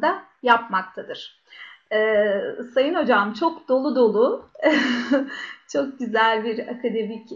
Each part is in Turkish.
da yapmaktadır. Sayın hocam çok dolu dolu, çok güzel bir akademik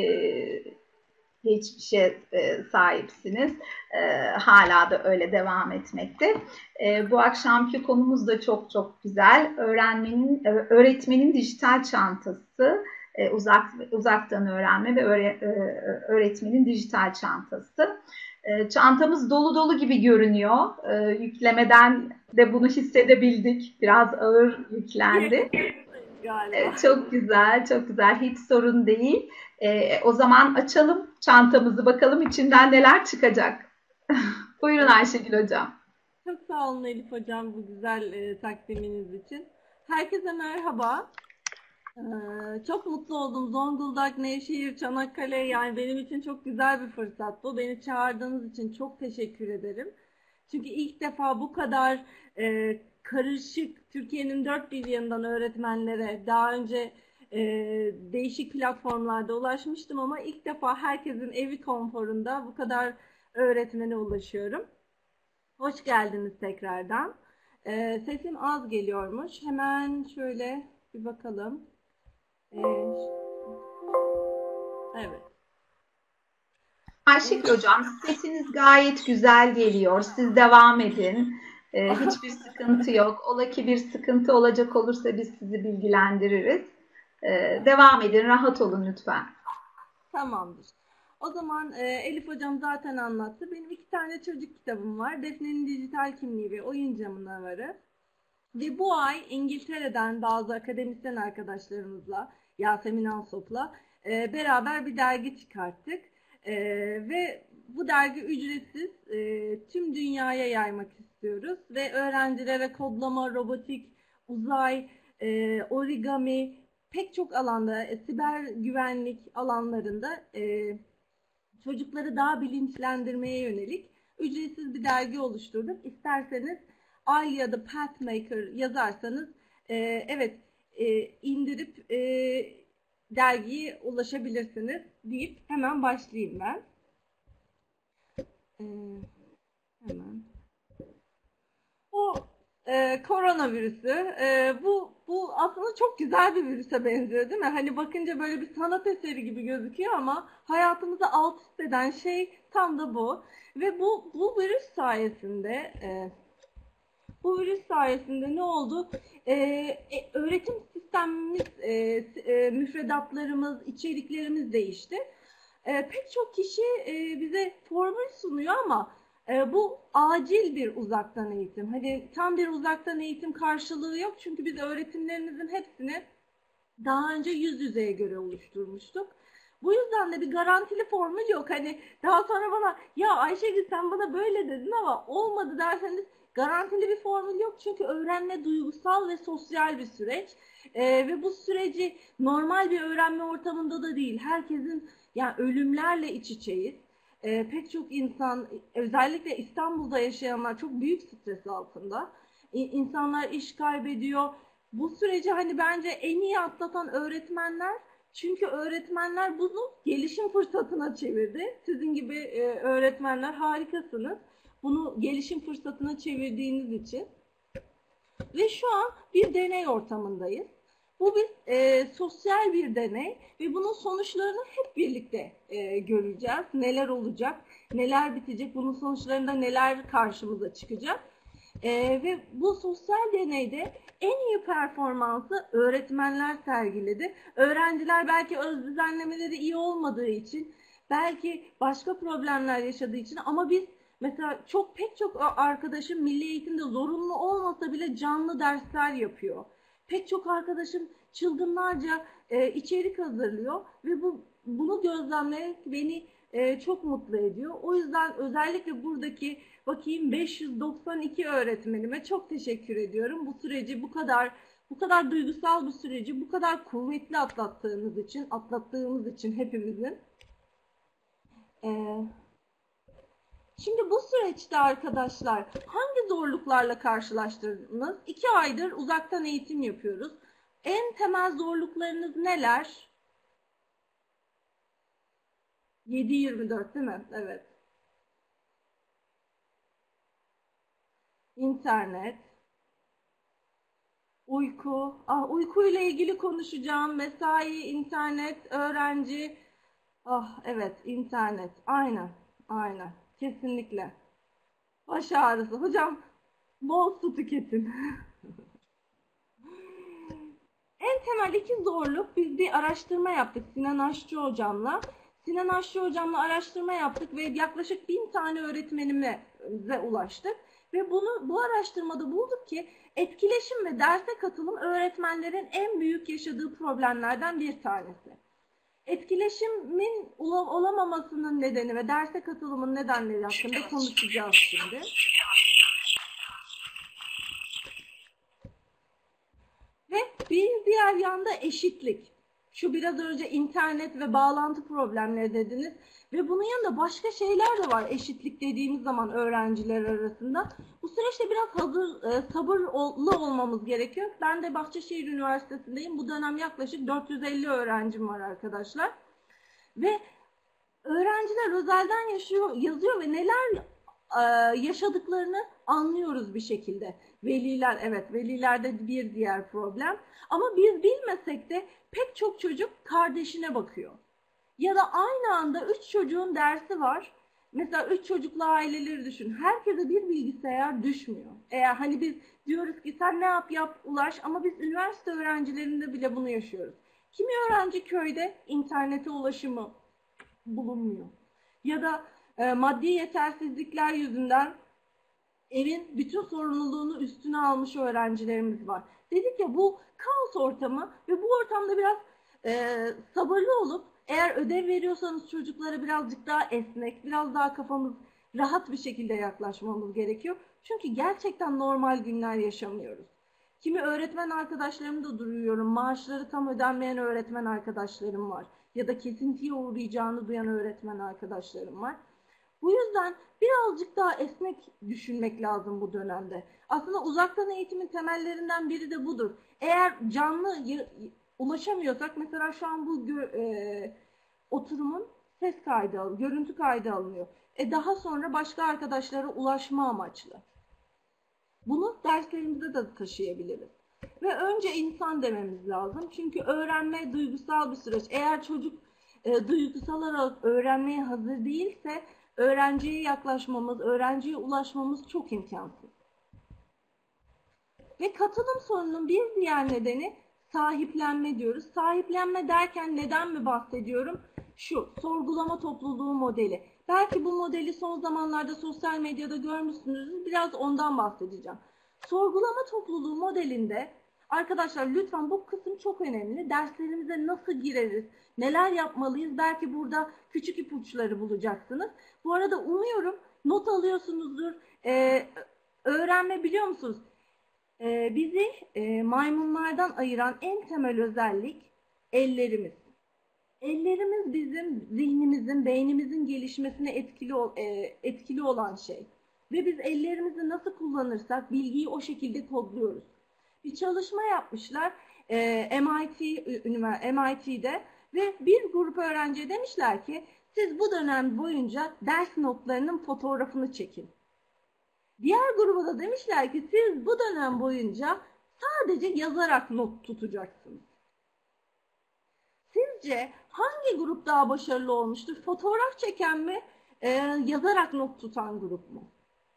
geçmişe sahipsiniz. Hala da öyle devam etmekte. Bu akşamki konumuz da çok çok güzel. Öğretmenin dijital çantası, uzaktan öğrenme ve öğretmenin dijital çantası. Çantamız dolu dolu gibi görünüyor. Yüklemeden de bunu hissedebildik. Biraz ağır yüklendi. Galiba. Çok güzel, çok güzel. Hiç sorun değil. O zaman açalım çantamızı, bakalım içinden neler çıkacak. Buyurun Evet. Ayşegül Hocam. Çok sağ olun Elif Hocam bu güzel takdiminiz için. Herkese merhaba. Çok mutlu oldum. Zonguldak, Nevşehir, Çanakkale yani benim için çok güzel bir fırsat bu. Beni çağırdığınız için çok teşekkür ederim. Çünkü ilk defa bu kadar karışık Türkiye'nin dört bir yanından öğretmenlere daha önce değişik platformlarda ulaşmıştım ama ilk defa herkesin evi konforunda bu kadar öğretmene ulaşıyorum. Hoş geldiniz tekrardan. Sesim az geliyormuş. Hemen şöyle bir bakalım. Evet. Ayşegül Hocam, sesiniz gayet güzel geliyor. Siz devam edin. Hiçbir sıkıntı yok. Ola ki bir sıkıntı olacak olursa biz sizi bilgilendiririz. Devam edin, rahat olun lütfen. Tamamdır. O zaman Elif Hocam zaten anlattı. Benim iki tane çocuk kitabım var. Defne'nin Dijital Kimliği ve Oyun Canavarı. Ve bu ay İngiltere'den bazı akademisyen arkadaşlarımızla, Yasemin Alsop'la beraber bir dergi çıkarttık. Ve bu dergi ücretsiz, tüm dünyaya yaymak istiyoruz. Ve öğrencilere kodlama, robotik, uzay, origami, pek çok alanda, siber güvenlik alanlarında çocukları daha bilinçlendirmeye yönelik ücretsiz bir dergi oluşturduk. İsterseniz Ay ya da Pathmaker yazarsanız evet indirip dergiye ulaşabilirsiniz deyip hemen başlayayım ben. E, hemen. Bu koronavirüsü, bu aslında çok güzel bir virüse benziyor değil mi? Hani bakınca böyle bir sanat eseri gibi gözüküyor ama hayatımızı alt üst eden şey tam da bu. Ve bu virüs sayesinde ne oldu? Öğretim sistemimiz, müfredatlarımız, içeriklerimiz değişti. Pek çok kişi bize formül sunuyor ama bu acil bir uzaktan eğitim. Hani tam bir uzaktan eğitim karşılığı yok çünkü biz öğretimlerimizin hepsini daha önce yüz yüzeye göre oluşturmuştuk. Bu yüzden de bir garantili formül yok. Hani daha sonra bana ya Ayşegül sen bana böyle dedin ama olmadı derseniz garantili bir formül yok. Çünkü öğrenme duygusal ve sosyal bir süreç. Ve bu süreci normal bir öğrenme ortamında da değil. Herkesin yani ölümlerle iç içeyiz. Pek çok insan özellikle İstanbul'da yaşayanlar çok büyük stres altında. İnsanlar iş kaybediyor. Bu süreci hani bence en iyi atlatan öğretmenler çünkü öğretmenler bunu gelişim fırsatına çevirdi. Sizin gibi öğretmenler harikasınız. Bunu gelişim fırsatına çevirdiğiniz için. Ve şu an bir deney ortamındayız. Bu bir sosyal bir deney ve bunun sonuçlarını hep birlikte göreceğiz. Neler olacak, neler bitecek, bunun sonuçlarında neler karşımıza çıkacak. Ve bu sosyal deneyde en iyi performansı öğretmenler sergiledi. Öğrenciler belki öz düzenlemeleri iyi olmadığı için, belki başka problemler yaşadığı için ama biz mesela pek çok arkadaşım milli eğitimde zorunlu olmasa bile canlı dersler yapıyor. Pek çok arkadaşım çılgınlarca içerik hazırlıyor ve bunu gözlemlemek beni çok mutlu ediyor. O yüzden özellikle buradaki bakayım 592 öğretmenime çok teşekkür ediyorum. Bu süreci bu kadar duygusal bir süreci bu kadar kuvvetli atlattığımız için hepimizin. Ee, Şimdi bu süreçte arkadaşlar hangi zorluklarla karşılaştınız? 2 aydır uzaktan eğitim yapıyoruz. En temel zorluklarınız neler? 7-24 değil mi? Evet. internet, uyku. Uykuyla ilgili konuşacağım. Mesai, internet, öğrenci. Evet, internet. Aynen, aynen. Kesinlikle. Baş ağrısı. Hocam, bol su tüketin. En temel iki zorluk, biz bir araştırma yaptık Sinan Aşçı hocamla. Sinan Aşçı hocamla araştırma yaptık ve yaklaşık 1000 tane öğretmenimize ulaştık. Ve bu araştırmada bulduk ki etkileşim ve derse katılım öğretmenlerin en büyük yaşadığı problemlerden bir tanesi. Etkileşimin olamamasının nedeni ve derse katılımın nedenleri hakkında konuşacağız şimdi. Ve bir diğer yanda eşitlik. Şu biraz önce internet ve bağlantı problemleri dediniz. Ve bunun yanında başka şeyler de var eşitlik dediğimiz zaman öğrenciler arasında. Bu süreçte biraz sabırlı olmamız gerekiyor. Ben de Bahçeşehir Üniversitesi'ndeyim. Bu dönem yaklaşık 450 öğrencim var arkadaşlar. Ve öğrenciler özelden yazıyor ve neler yaşadıklarını anlıyoruz bir şekilde. Veliler, evet, velilerde bir diğer problem. Ama biz bilmesek de pek çok çocuk kardeşine bakıyor. Ya da aynı anda 3 çocuğun dersi var. Mesela 3 çocuklu aileleri düşün. Herkese bir bilgisayar düşmüyor. Eğer hani biz diyoruz ki sen ne yap ulaş, ama biz üniversite öğrencilerinde bile bunu yaşıyoruz. Kimi öğrenci köyde internete ulaşımı bulunmuyor. Ya da maddi yetersizlikler yüzünden evin bütün sorumluluğunu üstüne almış öğrencilerimiz var. Dedik ya, bu kaos ortamı ve bu ortamda biraz sabırlı olup eğer ödev veriyorsanız çocuklara birazcık daha esnek, biraz daha kafamız rahat bir şekilde yaklaşmamız gerekiyor. Çünkü gerçekten normal günler yaşamıyoruz. Kimi öğretmen arkadaşlarımı da duyuyorum. Maaşları tam ödenmeyen öğretmen arkadaşlarım var. Ya da kesintiye uğrayacağını duyan öğretmen arkadaşlarım var. Bu yüzden birazcık daha esnek düşünmek lazım bu dönemde. Aslında uzaktan eğitimin temellerinden biri de budur. Eğer canlı ulaşamıyorsak, mesela şu an bu oturumun ses kaydı, görüntü kaydı alınıyor. Daha sonra başka arkadaşlara ulaşma amaçlı. Bunu derslerimize de taşıyabiliriz. Ve önce insan dememiz lazım. Çünkü öğrenme duygusal bir süreç. Eğer çocuk duygusal olarak öğrenmeye hazır değilse öğrenciye yaklaşmamız, öğrenciye ulaşmamız çok imkansız. Ve katılım sorununun bir diğer nedeni sahiplenme diyoruz. Sahiplenme derken neden mi bahsediyorum? Şu, sorgulama topluluğu modeli. Belki bu modeli son zamanlarda sosyal medyada görmüşsünüzdür. Biraz ondan bahsedeceğim. Sorgulama topluluğu modelinde, arkadaşlar lütfen bu kısım çok önemli. Derslerimize nasıl gireriz, neler yapmalıyız? Belki burada küçük ipuçları bulacaksınız. Bu arada umuyorum not alıyorsunuzdur. Öğrenme, biliyor musunuz? Bizi maymunlardan ayıran en temel özellik ellerimiz. Ellerimiz bizim zihnimizin, beynimizin gelişmesine etkili olan şey. Ve biz ellerimizi nasıl kullanırsak bilgiyi o şekilde kodluyoruz. Bir çalışma yapmışlar MIT'de ve bir grup öğrenciye demişler ki siz bu dönem boyunca ders notlarının fotoğrafını çekin. Diğer gruba da demişler ki siz bu dönem boyunca sadece yazarak not tutacaksınız. Sizce hangi grup daha başarılı olmuştur? Fotoğraf çeken mi, yazarak not tutan grup mu?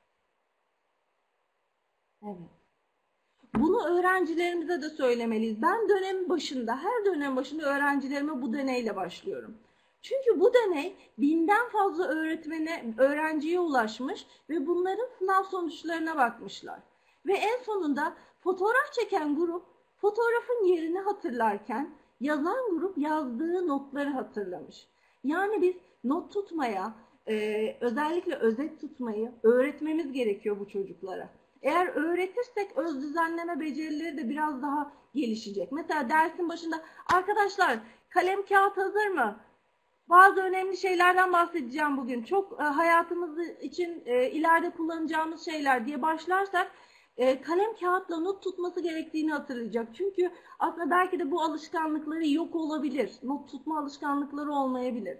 Evet. Bunu öğrencilerimize de söylemeliyiz. Ben dönemin başında, her dönem başında öğrencilerime bu deneyle başlıyorum. Çünkü bu deney 1000'den fazla öğrenciye ulaşmış ve bunların sınav sonuçlarına bakmışlar. Ve en sonunda fotoğraf çeken grup fotoğrafın yerini hatırlarken yazan grup yazdığı notları hatırlamış. Yani biz not tutmaya, özellikle özet tutmayı öğretmemiz gerekiyor bu çocuklara. Eğer öğretirsek öz düzenleme becerileri de biraz daha gelişecek. Mesela dersin başında arkadaşlar kalem kağıt hazır mı? Bazı önemli şeylerden bahsedeceğim bugün. Çok hayatımız için ileride kullanacağımız şeyler diye başlarsak kalem kağıtla not tutması gerektiğini hatırlayacak. Çünkü aslında belki de bu alışkanlıkları yok olabilir. Not tutma alışkanlıkları olmayabilir.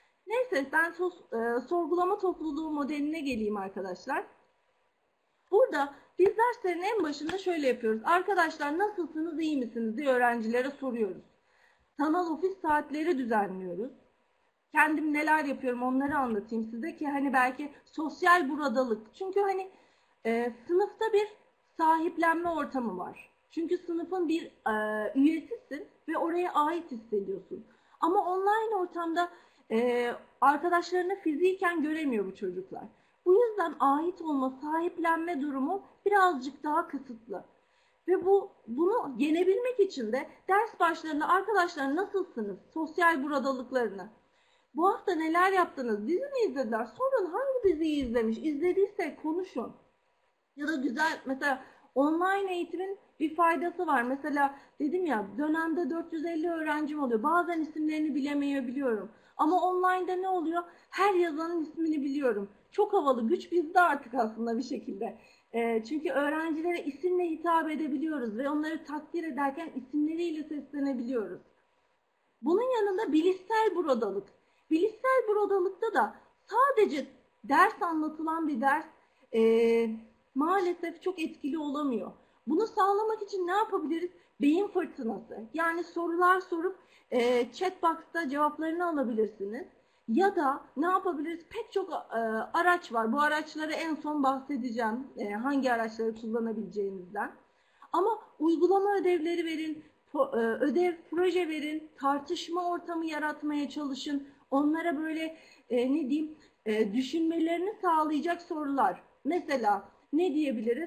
Neyse ben sorgulama topluluğu modeline geleyim arkadaşlar. Burada Burada biz derslerin en başında şöyle yapıyoruz. Arkadaşlar nasılsınız, iyi misiniz diye öğrencilere soruyoruz. Sanal ofis saatleri düzenliyoruz. Kendim neler yapıyorum onları anlatayım size ki hani belki sosyal buradalık. Çünkü hani sınıfta bir sahiplenme ortamı var. Çünkü sınıfın bir üyesisin ve oraya ait hissediyorsun. Ama online ortamda arkadaşlarını fiziken göremiyor bu çocuklar. Bu yüzden ait olma, sahiplenme durumu birazcık daha kısıtlı. Ve bunu yenebilmek için de ders başlarında arkadaşlar nasılsınız, sosyal buradalıklarını, bu hafta neler yaptınız, dizi mi izlediler, sorun hangi diziyi izlemiş, izlediyse konuşun. Ya da güzel, mesela online eğitimin bir faydası var. Mesela dedim ya, dönemde 450 öğrencim oluyor. Bazen isimlerini bilemeyebiliyorum. Ama online'da ne oluyor? Her yazanın ismini biliyorum. Çok havalı. Güç bizde artık aslında bir şekilde. Çünkü öğrencilere isimle hitap edebiliyoruz ve onları takdir ederken isimleriyle seslenebiliyoruz. Bunun yanında bilişsel buradalık. Bilişsel buradalıkta da sadece ders anlatılan bir ders maalesef çok etkili olamıyor. Bunu sağlamak için ne yapabiliriz? Beyin fırtınası. Yani sorular sorup chatbox'ta cevaplarını alabilirsiniz. Ya da ne yapabiliriz? Pek çok araç var. Bu araçları en son bahsedeceğim. Hangi araçları kullanabileceğinizden. Ama uygulama ödevleri verin, ödev, proje verin, tartışma ortamı yaratmaya çalışın. Onlara böyle ne diyeyim, düşünmelerini sağlayacak sorular. Mesela ne diyebiliriz?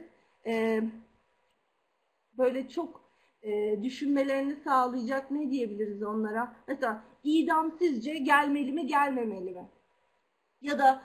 Böyle çok düşünmelerini sağlayacak ne diyebiliriz onlara? Mesela idam sizce gelmeli mi, gelmemeli mi? Ya da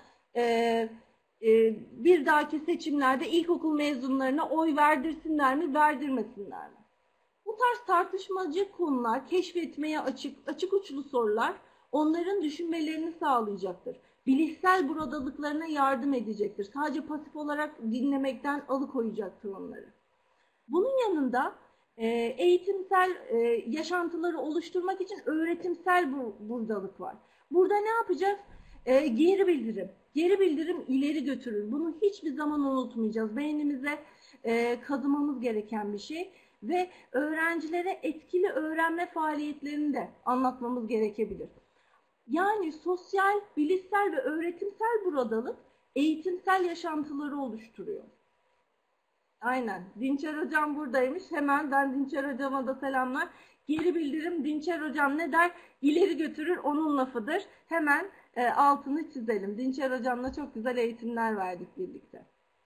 bir dahaki seçimlerde ilkokul mezunlarına oy verdirsinler mi, verdirmesinler mi? Bu tarz tartışmacı konular, keşfetmeye açık uçlu sorular onların düşünmelerini sağlayacaktır. Bilişsel buradalıklarına yardım edecektir. Sadece pasif olarak dinlemekten alıkoyacaktır onları. Bunun yanında eğitimsel yaşantıları oluşturmak için öğretimsel buradalık var. Burada ne yapacağız? Geri bildirim. Geri bildirim ileri götürür. Bunu hiçbir zaman unutmayacağız. Beynimize kazımamız gereken bir şey. Ve öğrencilere etkili öğrenme faaliyetlerini de anlatmamız gerekebilir. Yani sosyal, bilişsel ve öğretimsel buradalık eğitimsel yaşantıları oluşturuyor. Aynen. Dinçer Hocam buradaymış. Hemen ben Dinçer Hocama da selamlar. Geri bildirim Dinçer Hocam ne der? İleri götürür, onun lafıdır. Hemen altını çizelim. Dinçer Hocam'la çok güzel eğitimler verdik birlikte.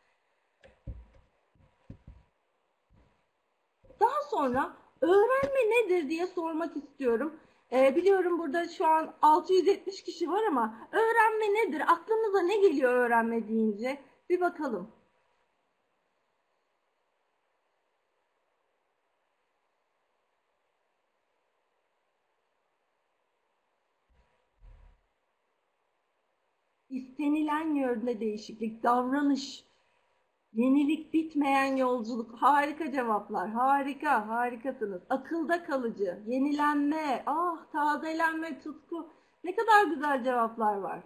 Daha sonra öğrenme nedir diye sormak istiyorum. Biliyorum burada şu an 670 kişi var ama öğrenme nedir? Aklınıza ne geliyor öğrenme deyince? Bir bakalım. İstenilen yönde değişiklik, davranış, yenilik, bitmeyen yolculuk. Harika cevaplar. Harika, harikasınız. Akılda kalıcı, yenilenme, tazelenme, tutku. Ne kadar güzel cevaplar var.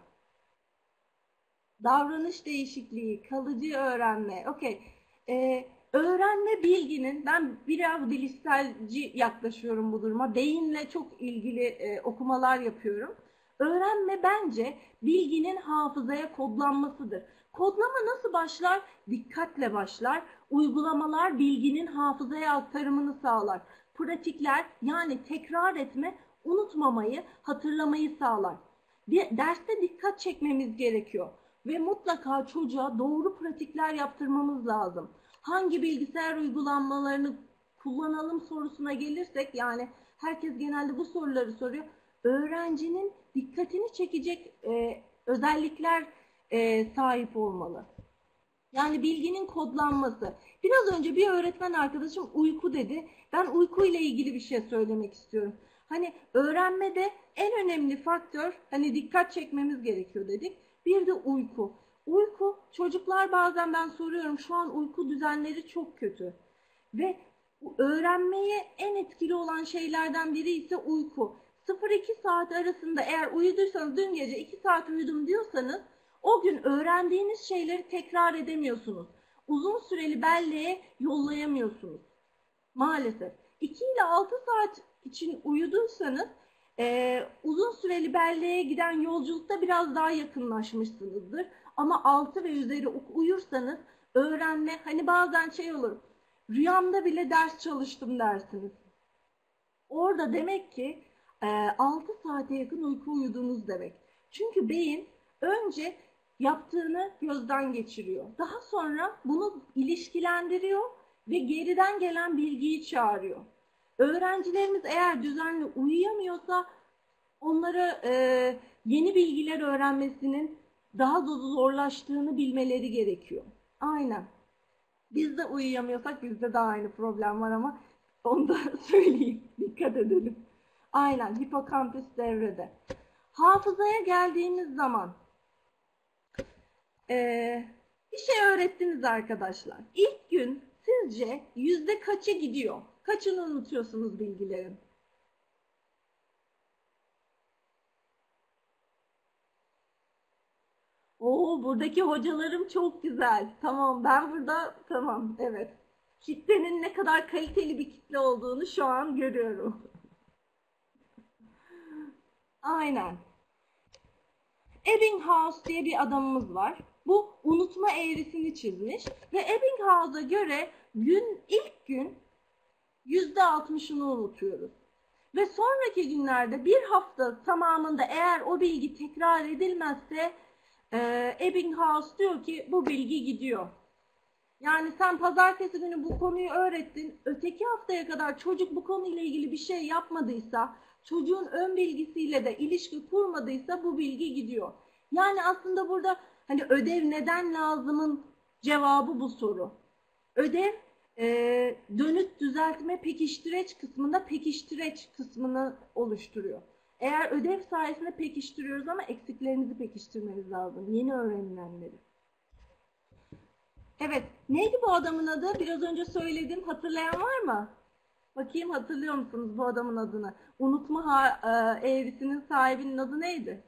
Davranış değişikliği, kalıcı öğrenme. Okey. Öğrenme bilginin, ben biraz bilişselci yaklaşıyorum bu duruma. Beyinle çok ilgili okumalar yapıyorum. Öğrenme bence bilginin hafızaya kodlanmasıdır. Kodlama nasıl başlar? Dikkatle başlar. Uygulamalar bilginin hafızaya aktarımını sağlar. Pratikler yani tekrar etme, unutmamayı, hatırlamayı sağlar. Derste dikkat çekmemiz gerekiyor. Ve mutlaka çocuğa doğru pratikler yaptırmamız lazım. Hangi bilgisayar uygulamalarını kullanalım sorusuna gelirsek, yani herkes genelde bu soruları soruyor. Öğrencinin dikkatini çekecek özellikler sahip olmalı. Yani bilginin kodlanması. Biraz önce bir öğretmen arkadaşım uyku dedi. Ben uyku ile ilgili bir şey söylemek istiyorum. Hani öğrenmede en önemli faktör, hani dikkat çekmemiz gerekiyor dedik. Bir de uyku. Uyku, çocuklar bazen ben soruyorum, şu an uyku düzenleri çok kötü. Ve öğrenmeye en etkili olan şeylerden biri ise uyku. 0-2 saat arasında eğer uyuduysanız, dün gece 2 saat uyudum diyorsanız, o gün öğrendiğiniz şeyleri tekrar edemiyorsunuz. uzun süreli belleğe yollayamıyorsunuz. Maalesef. 2 ile 6 saat için uyuduysanız uzun süreli belleğe giden yolculukta biraz daha yakınlaşmışsınızdır. Ama 6 ve üzeri uyursanız öğrenme, hani bazen şey olur, rüyamda bile ders çalıştım dersiniz. Orada demek ki 6 saate yakın uyku uyudunuz demek. Çünkü beyin önce yaptığını gözden geçiriyor. Daha sonra bunu ilişkilendiriyor ve geriden gelen bilgiyi çağırıyor. Öğrencilerimiz eğer düzenli uyuyamıyorsa onlara yeni bilgiler öğrenmesinin daha da zorlaştığını bilmeleri gerekiyor. Aynen. Biz de uyuyamıyorsak bizde de aynı problem var ama onu da söyleyeyim. Dikkat edelim. Aynen. Hipokampüs devrede. Hafızaya geldiğimiz zaman bir şey öğrettiniz arkadaşlar. İlk gün sizce yüzde kaça gidiyor? Kaçını unutuyorsunuz bilgilerin? Oo, buradaki hocalarım çok güzel. Tamam, ben burada tamam, evet. Kitlenin ne kadar kaliteli bir kitle olduğunu şu an görüyorum. Aynen. Ebbinghaus diye bir adamımız var. Bu unutma eğrisini çizmiş ve Ebbinghaus'a göre ilk gün %60'ını unutuyoruz. Ve sonraki günlerde bir hafta tamamında eğer o bilgi tekrar edilmezse Ebbinghaus diyor ki bu bilgi gidiyor. Yani sen pazartesi günü bu konuyu öğrettin, öteki haftaya kadar çocuk bu konuyla ilgili bir şey yapmadıysa, çocuğun ön bilgisiyle de ilişki kurmadıysa bu bilgi gidiyor. Yani aslında burada hani ödev neden lazımın cevabı bu soru. Ödev dönüt düzeltme pekiştireç kısmında pekiştireç kısmını oluşturuyor. Eğer ödev sayesinde pekiştiriyoruz ama eksiklerimizi pekiştirmemiz lazım. Yeni öğrenilenleri. Evet. Neydi bu adamın adı? Biraz önce söyledim. Hatırlayan var mı? Bakayım hatırlıyor musunuz bu adamın adını? Unutma eğrisinin sahibinin adı neydi?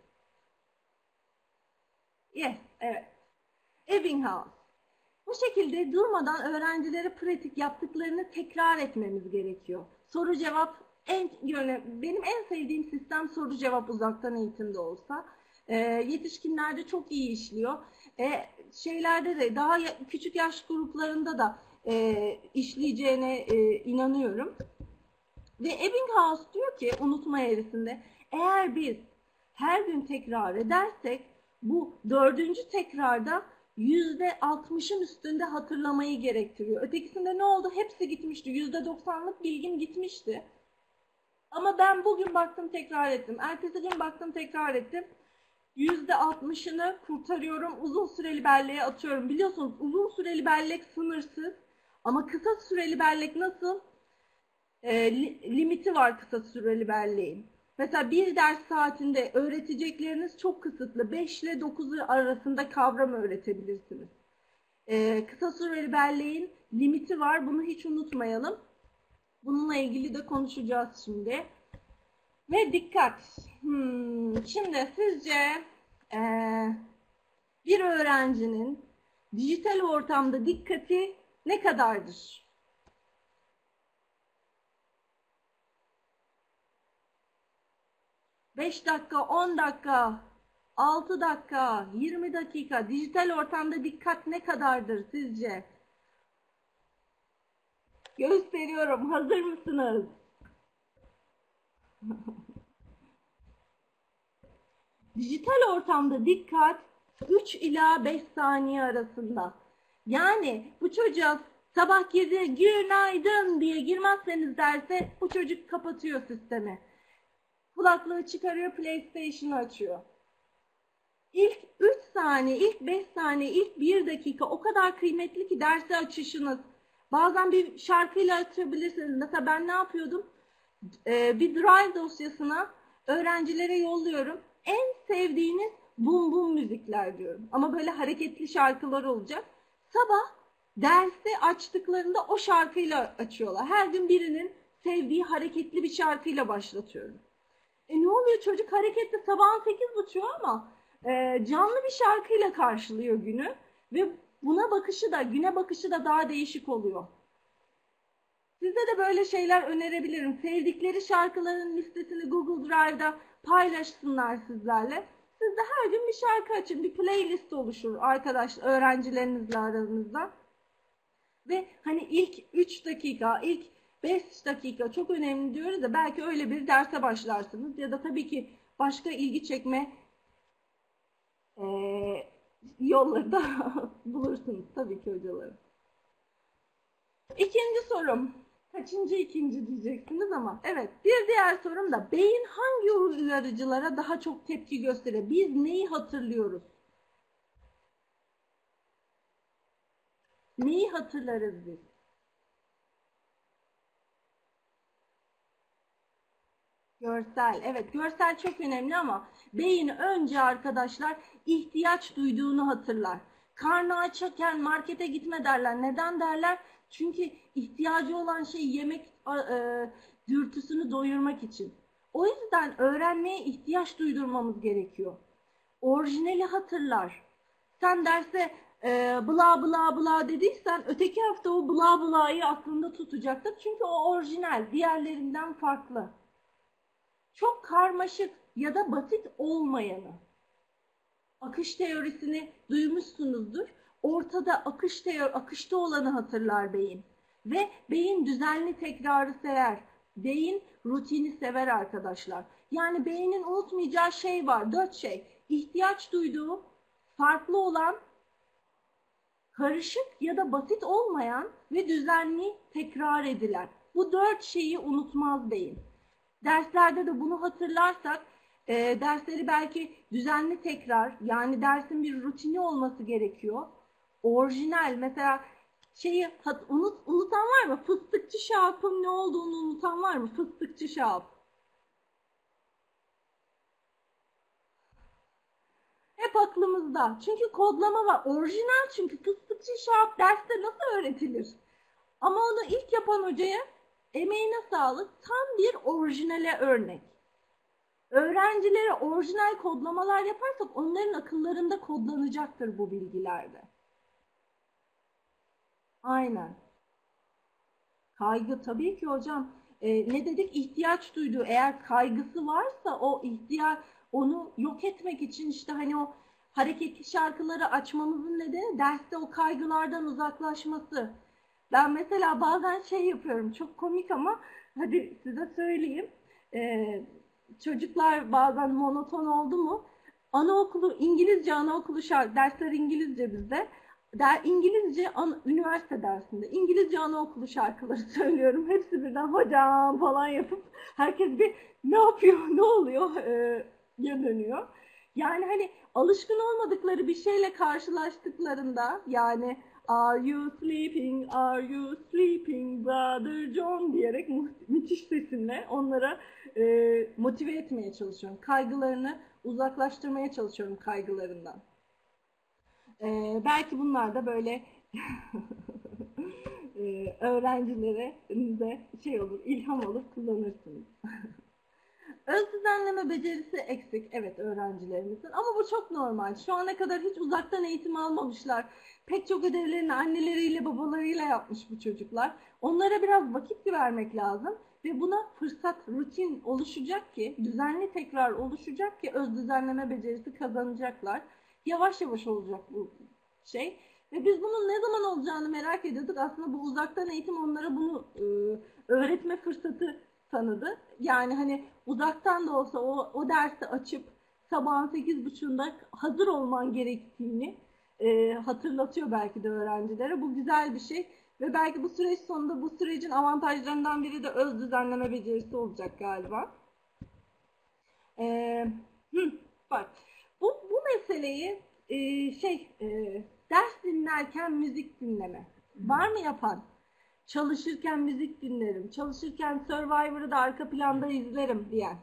Yes. Evet. Ebbinghaus. Bu şekilde durmadan öğrencilere pratik yaptıklarını tekrar etmemiz gerekiyor. Soru cevap benim en sevdiğim sistem soru cevap uzaktan eğitimde olsa. Yetişkinlerde çok iyi işliyor. Şeylerde de daha küçük yaş gruplarında da işleyeceğine inanıyorum. Ve Ebbinghaus diyor ki unutma eğrisinde eğer biz her gün tekrar edersek bu 4. tekrarda %60'ın üstünde hatırlamayı gerektiriyor. Ötekisinde ne oldu? Hepsi gitmişti. %90'lık bilgim gitmişti. Ama ben bugün baktım tekrar ettim. Ertesi gün baktım tekrar ettim. %60'ını kurtarıyorum. Uzun süreli belleğe atıyorum. Biliyorsunuz uzun süreli bellek sınırsız. Ama kısa süreli bellek nasıl? Limiti var kısa süreli belleğin. Mesela bir ders saatinde öğretecekleriniz çok kısıtlı. 5 ile 9 arasında kavram öğretebilirsiniz. Kısa süreli belleğin limiti var. Bunu hiç unutmayalım. Bununla ilgili de konuşacağız şimdi. Ve dikkat. Şimdi sizce bir öğrencinin dijital ortamda dikkati ne kadardır? 5 dakika, 10 dakika, 6 dakika, 20 dakika dijital ortamda dikkat ne kadardır sizce? Gösteriyorum. Hazır mısınız? Dijital ortamda dikkat 3 ila 5 saniye arasında. Yani bu çocuğa sabah girdi günaydın diye girmezseniz derse bu çocuk kapatıyor sistemi. Kulaklığı çıkarıyor, PlayStation'ı açıyor. İlk 3 saniye, ilk 5 saniye, ilk 1 dakika o kadar kıymetli ki derse açışınız. Bazen bir şarkıyla açabilirsiniz. Mesela ben ne yapıyordum? Bir drive dosyasına öğrencilere yolluyorum. En sevdiğiniz bum bum müzikler diyorum. Ama böyle hareketli şarkılar olacak. Sabah dersi açtıklarında o şarkıyla açıyorlar. Her gün birinin sevdiği hareketli bir şarkıyla başlatıyorum. Ne oluyor? Çocuk hareketli sabahın 8.30 ama canlı bir şarkıyla karşılıyor günü. Ve buna bakışı da, güne bakışı da daha değişik oluyor. Size de böyle şeyler önerebilirim. Sevdikleri şarkıların listesini Google Drive'da paylaşsınlar sizlerle. Siz de her gün bir şarkı açın, bir playlist oluşur öğrencilerinizle aranızda. Ve hani ilk 3 dakika, ilk 5 dakika çok önemli diyoruz da belki öyle bir derse başlarsınız. Ya da tabii ki başka ilgi çekme yolları da bulursunuz tabii ki hocalarım. İkinci sorum. Kaçıncı ikinci diyeceksiniz ama. Evet, bir diğer sorum da beyin hangi uyarıcılara daha çok tepki gösterir? Biz neyi hatırlıyoruz? Neyi hatırlarız biz? Görsel. Evet, görsel çok önemli ama beyin önce arkadaşlar ihtiyaç duyduğunu hatırlar. Karnı açken markete gitme derler. Neden derler? Çünkü ihtiyacı olan şey yemek dürtüsünü doyurmak için. O yüzden öğrenmeye ihtiyaç duydurmamız gerekiyor. Orijinali hatırlar. Sen derse bla bla bla dediysen öteki hafta o bla bla'yı aklında tutacaktır. Çünkü o orijinal, diğerlerinden farklı. Çok karmaşık ya da basit olmayanı. Akış teorisini duymuşsunuzdur. Ortada akışta olanı hatırlar beyin. Ve beyin düzenli tekrarı sever. Beyin rutini sever arkadaşlar. Yani beynin unutmayacağı şey var. 4 şey. İhtiyaç duyduğu, farklı olan, karışık ya da basit olmayan ve düzenli tekrar edilen. Bu 4 şeyi unutmaz beyin. Derslerde de bunu hatırlarsak dersleri belki düzenli tekrar, yani dersin bir rutini olması gerekiyor. Orijinal mesela unutan var mı? Fıstıkçı Şahap'ın ne olduğunu unutan var mı? Fıstıkçı Şahap. Hep aklımızda. Çünkü kodlama var. Orijinal, çünkü Fıstıkçı Şahap derste nasıl öğretilir? Ama onu ilk yapan hocaya emeğine sağlık, tam bir orijinale örnek. Öğrencilere orijinal kodlamalar yaparsak onların akıllarında kodlanacaktır bu bilgilerde. Aynen. Kaygı tabii ki hocam. Ne dedik? İhtiyaç duyduğu. Eğer kaygısı varsa o onu yok etmek için işte hani o hareketli şarkıları açmamızın nedeni derste o kaygılardan uzaklaşması. Ben mesela bazen şey yapıyorum. Çok komik ama hadi size söyleyeyim. Çocuklar bazen monoton oldu mu? İngilizce anaokulu dersler İngilizce bizde. İngilizce üniversite dersinde İngilizce anaokulu şarkıları söylüyorum. Hepsi birden hocam falan yapıp herkes bir ne yapıyor, ne oluyor ya dönüyor. Yani hani alışkın olmadıkları bir şeyle karşılaştıklarında yani "Are you sleeping? Are you sleeping, brother John?" diyerek müthiş sesimle onlara motive etmeye çalışıyorum. Kaygılarını uzaklaştırmaya çalışıyorum kaygılarından. Belki bunlar da böyle öğrencilere de şey olur, ilham olur, kullanırsınız. Öz düzenleme becerisi eksik, evet, öğrencilerimizin, ama bu çok normal. Şu ana kadar hiç uzaktan eğitim almamışlar. Pek çok ödevlerini anneleriyle babalarıyla yapmış bu çocuklar. Onlara biraz vakit vermek lazım ve buna fırsat, rutin oluşacak ki, düzenli tekrar oluşacak ki öz düzenleme becerisi kazanacaklar. Yavaş yavaş olacak bu şey. Ve biz bunun ne zaman olacağını merak ediyorduk. Aslında bu uzaktan eğitim onlara bunu öğretme fırsatı tanıdı. Yani hani uzaktan da olsa o dersi açıp sabahın 8.30'da hazır olman gerektiğini hatırlatıyor belki de öğrencilere. Bu güzel bir şey. Ve belki bu süreç sonunda bu sürecin avantajlarından biri de öz düzenleme becerisi olacak galiba. Bak. Bu meseleyi ders dinlerken müzik dinleme. Var mı yapan? Çalışırken müzik dinlerim. Çalışırken Survivor'ı da arka planda izlerim diyen.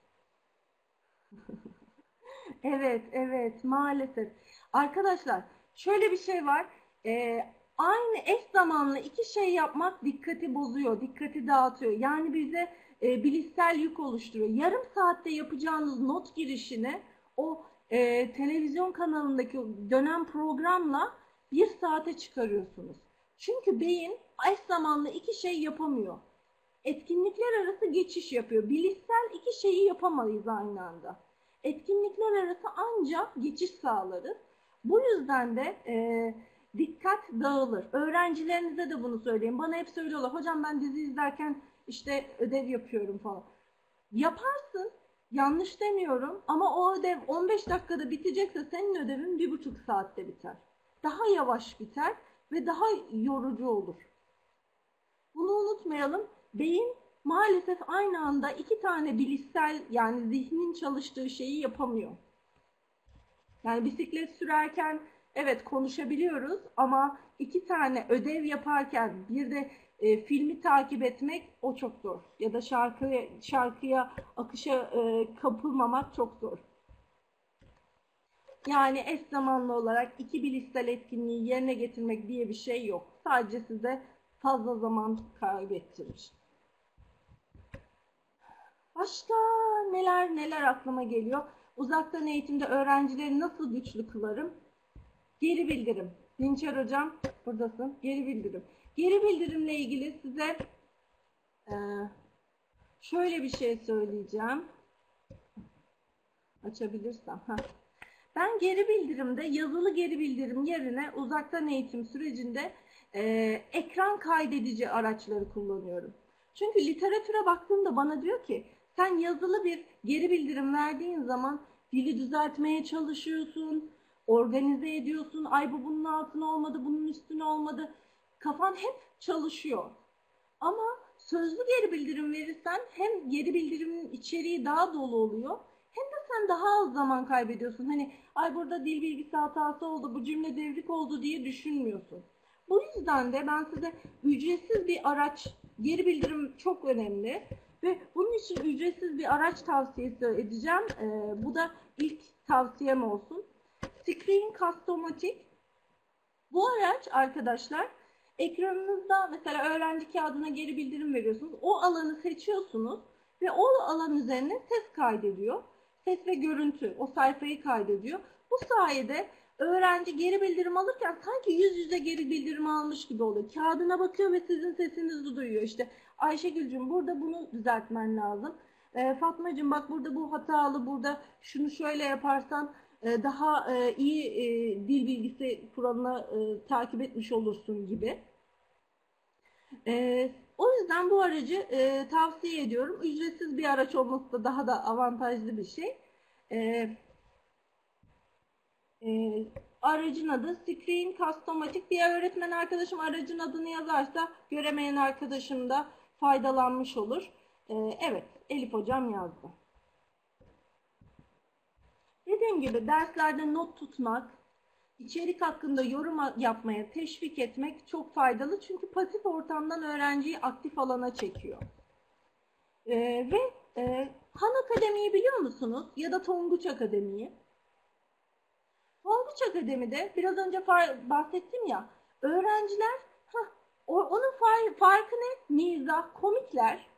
Evet, maalesef. Arkadaşlar, şöyle bir şey var. Aynı eş zamanlı iki şey yapmak dikkati bozuyor, dikkati dağıtıyor. Yani bize bilişsel yük oluşturuyor. Yarım saatte yapacağınız not girişini o televizyon kanalındaki dönen programla bir saate çıkarıyorsunuz. Çünkü beyin eş zamanlı iki şey yapamıyor. Etkinlikler arası geçiş yapıyor. Bilişsel iki şeyi yapamayız aynı anda. Etkinlikler arası ancak geçiş sağlarız. Bu yüzden de dikkat dağılır. Öğrencilerinize de bunu söyleyin. Bana hep söylüyorlar, hocam ben dizi izlerken işte ödev yapıyorum falan. Yaparsın, yanlış demiyorum, ama o ödev 15 dakikada bitecekse senin ödevin 1,5 saatte biter. Daha yavaş biter ve daha yorucu olur. Bunu unutmayalım. Beyin maalesef aynı anda iki tane bilişsel, yani zihnin çalıştığı şeyi yapamıyor. Yani bisiklet sürerken evet konuşabiliyoruz ama iki tane ödev yaparken bir de filmi takip etmek o çok zor. Ya da şarkıya akışa kapılmamak çok zor. Yani eş zamanlı olarak iki bilişsel etkinliği yerine getirmek diye bir şey yok. Sadece size fazla zaman kaybettirir. Başka neler aklıma geliyor? Uzaktan eğitimde öğrencileri nasıl güçlü kılarım? Geri bildirim. Dinçer hocam buradasın. Geri bildirim. Geri bildirimle ilgili size şöyle bir şey söyleyeceğim. Açabilirsem. Ben geri bildirimde yazılı geri bildirim yerine uzaktan eğitim sürecinde ekran kaydedici araçları kullanıyorum. Çünkü literatüre baktığımda bana diyor ki sen yazılı bir geri bildirim verdiğin zaman dili düzeltmeye çalışıyorsun, organize ediyorsun. Ay bu bunun altına olmadı, bunun üstüne olmadı. Kafan hep çalışıyor. Ama sözlü geri bildirim verirsen hem geri bildirimin içeriği daha dolu oluyor, hem de sen daha az zaman kaybediyorsun. Hani ay burada dil bilgisi hatası oldu, bu cümle devrik oldu diye düşünmüyorsun. Bu yüzden de ben size ücretsiz bir araç, geri bildirim çok önemli ve bunun için ücretsiz bir araç tavsiyesi edeceğim. Bu da ilk tavsiyem olsun. Screen Cast-O-Matic. Bu araç arkadaşlar, ekranınızda mesela öğrenci kağıdına geri bildirim veriyorsunuz. O alanı seçiyorsunuz ve o alan üzerine ses kaydediyor. Ses ve görüntü o sayfayı kaydediyor. Bu sayede öğrenci geri bildirim alırken sanki yüz yüze geri bildirim almış gibi oluyor. Kağıdına bakıyor ve sizin sesinizi duyuyor. İşte Ayşegül'cüm burada bunu düzeltmen lazım. Fatmacığım bak burada bu hatalı, burada şunu şöyle yaparsan daha iyi dil bilgisi kuralını takip etmiş olursun gibi. O yüzden bu aracı tavsiye ediyorum. Ücretsiz bir araç olması da daha da avantajlı bir şey. Aracın adı Screen Cast-O-Matic. Diğer öğretmen arkadaşım aracın adını yazarsa göremeyen arkadaşım da faydalanmış olur. Evet, Elif hocam yazdı. Dediğim gibi derslerde not tutmak, içerik hakkında yorum yapmaya teşvik etmek çok faydalı. Çünkü pasif ortamdan öğrenciyi aktif alana çekiyor. Han Akademi'yi biliyor musunuz? Ya da Tonguç Akademi'yi. Tonguç Akademi'de biraz önce bahsettim ya, öğrenciler onun farkı ne? Mizah, komikler.